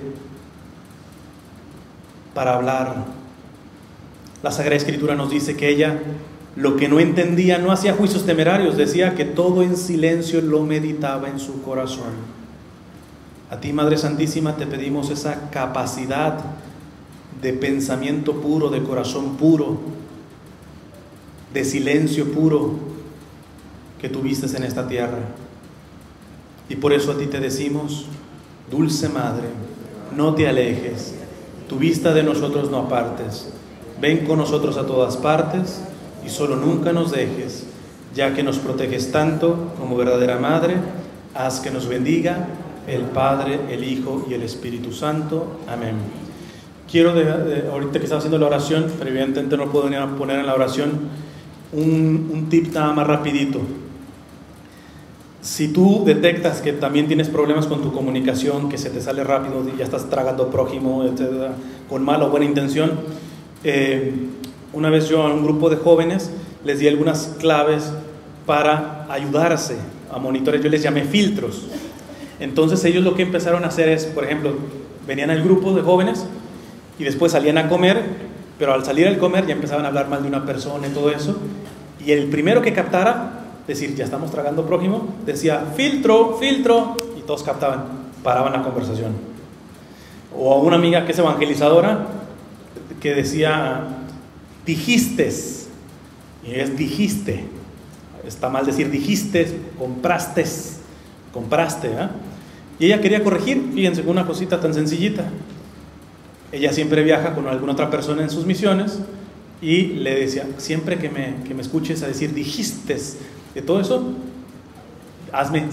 para hablar. La Sagrada Escritura nos dice que ella, lo que no entendía, no hacía juicios temerarios, decía que todo en silencio lo meditaba en su corazón. A ti, Madre Santísima, te pedimos esa capacidad de pensamiento puro, de corazón puro, de silencio puro que tuviste en esta tierra. Y por eso a ti te decimos: dulce Madre, no te alejes, tu vista de nosotros no apartes, ven con nosotros a todas partes y solo nunca nos dejes, ya que nos proteges tanto como verdadera Madre. Haz que nos bendiga el Padre, el Hijo y el Espíritu Santo. Amén. Quiero, de, de, ahorita que estaba haciendo la oración, pero evidentemente no puedo venir a poner en la oración, un, un tip nada más rapidito. Si tú detectas que también tienes problemas con tu comunicación, que se te sale rápido y ya estás tragando prójimo, etcétera, con mala o buena intención, eh, una vez yo a un grupo de jóvenes les di algunas claves para ayudarse a monitorear. Yo les llamé filtros. Entonces ellos lo que empezaron a hacer es, por ejemplo, venían al grupo de jóvenes y después salían a comer, pero al salir al comer ya empezaban a hablar mal de una persona y todo eso, y el primero que captara, decir, ya estamos tragando prójimo, decía, filtro, filtro, y todos captaban, paraban la conversación. O a una amiga que es evangelizadora, que decía, dijistes, y es dijiste, está mal decir dijiste, compraste, compraste, ¿eh? Y ella quería corregir, fíjense, una cosita tan sencillita. Ella siempre viaja con alguna otra persona en sus misiones, y le decía, siempre que me, que me escuches a decir dijistes, de todo eso, hazme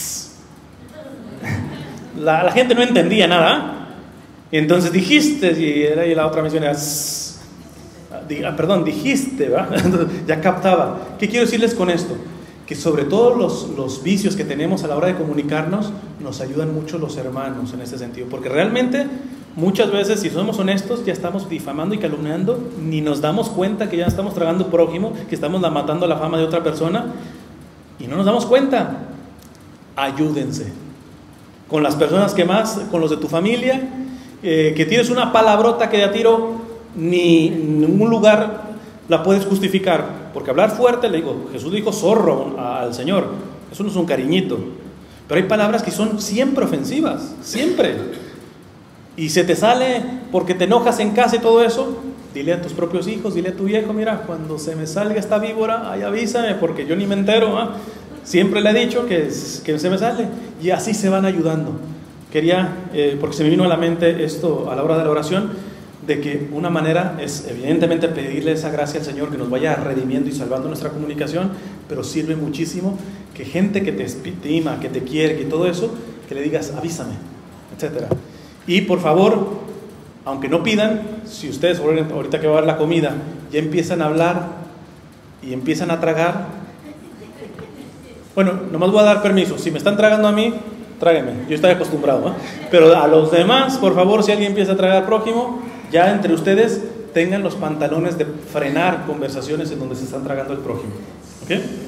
la, la gente no entendía nada, y entonces dijiste, y, era, y la otra misión era ah, perdón, dijiste, ¿verdad? Ya captaba. ¿Qué quiero decirles con esto? Que sobre todo los, los vicios que tenemos a la hora de comunicarnos, nos ayudan mucho los hermanos en ese sentido, porque realmente muchas veces, si somos honestos, ya estamos difamando y calumniando, ni nos damos cuenta que ya estamos tragando prójimo, que estamos matando la fama de otra persona, y no nos damos cuenta. Ayúdense con las personas que más, con los de tu familia, eh, que tienes una palabrota que de a tiro ni en ningún lugar la puedes justificar, porque hablar fuerte, le digo, Jesús le dijo zorro al Señor, eso no es un cariñito, pero hay palabras que son siempre ofensivas, siempre. Y se te sale porque te enojas en casa y todo eso, dile a tus propios hijos, dile a tu viejo, mira, cuando se me salga esta víbora, ahí avísame, porque yo ni me entero, ¿eh? Siempre le he dicho que, que se me sale, y así se van ayudando. Quería, eh, porque se me vino a la mente esto a la hora de la oración, de que una manera es evidentemente pedirle esa gracia al Señor que nos vaya redimiendo y salvando nuestra comunicación, pero sirve muchísimo que gente que te estima, que te quiere, que todo eso, que le digas avísame, etcétera. Y por favor, aunque no pidan, si ustedes ahorita que va a haber la comida ya empiezan a hablar y empiezan a tragar, bueno, nomás voy a dar permiso, si me están tragando a mí, tráguenme, yo estoy acostumbrado, ¿eh? Pero a los demás, por favor, si alguien empieza a tragar al prójimo, ya entre ustedes tengan los pantalones de frenar conversaciones en donde se están tragando el prójimo, ¿ok?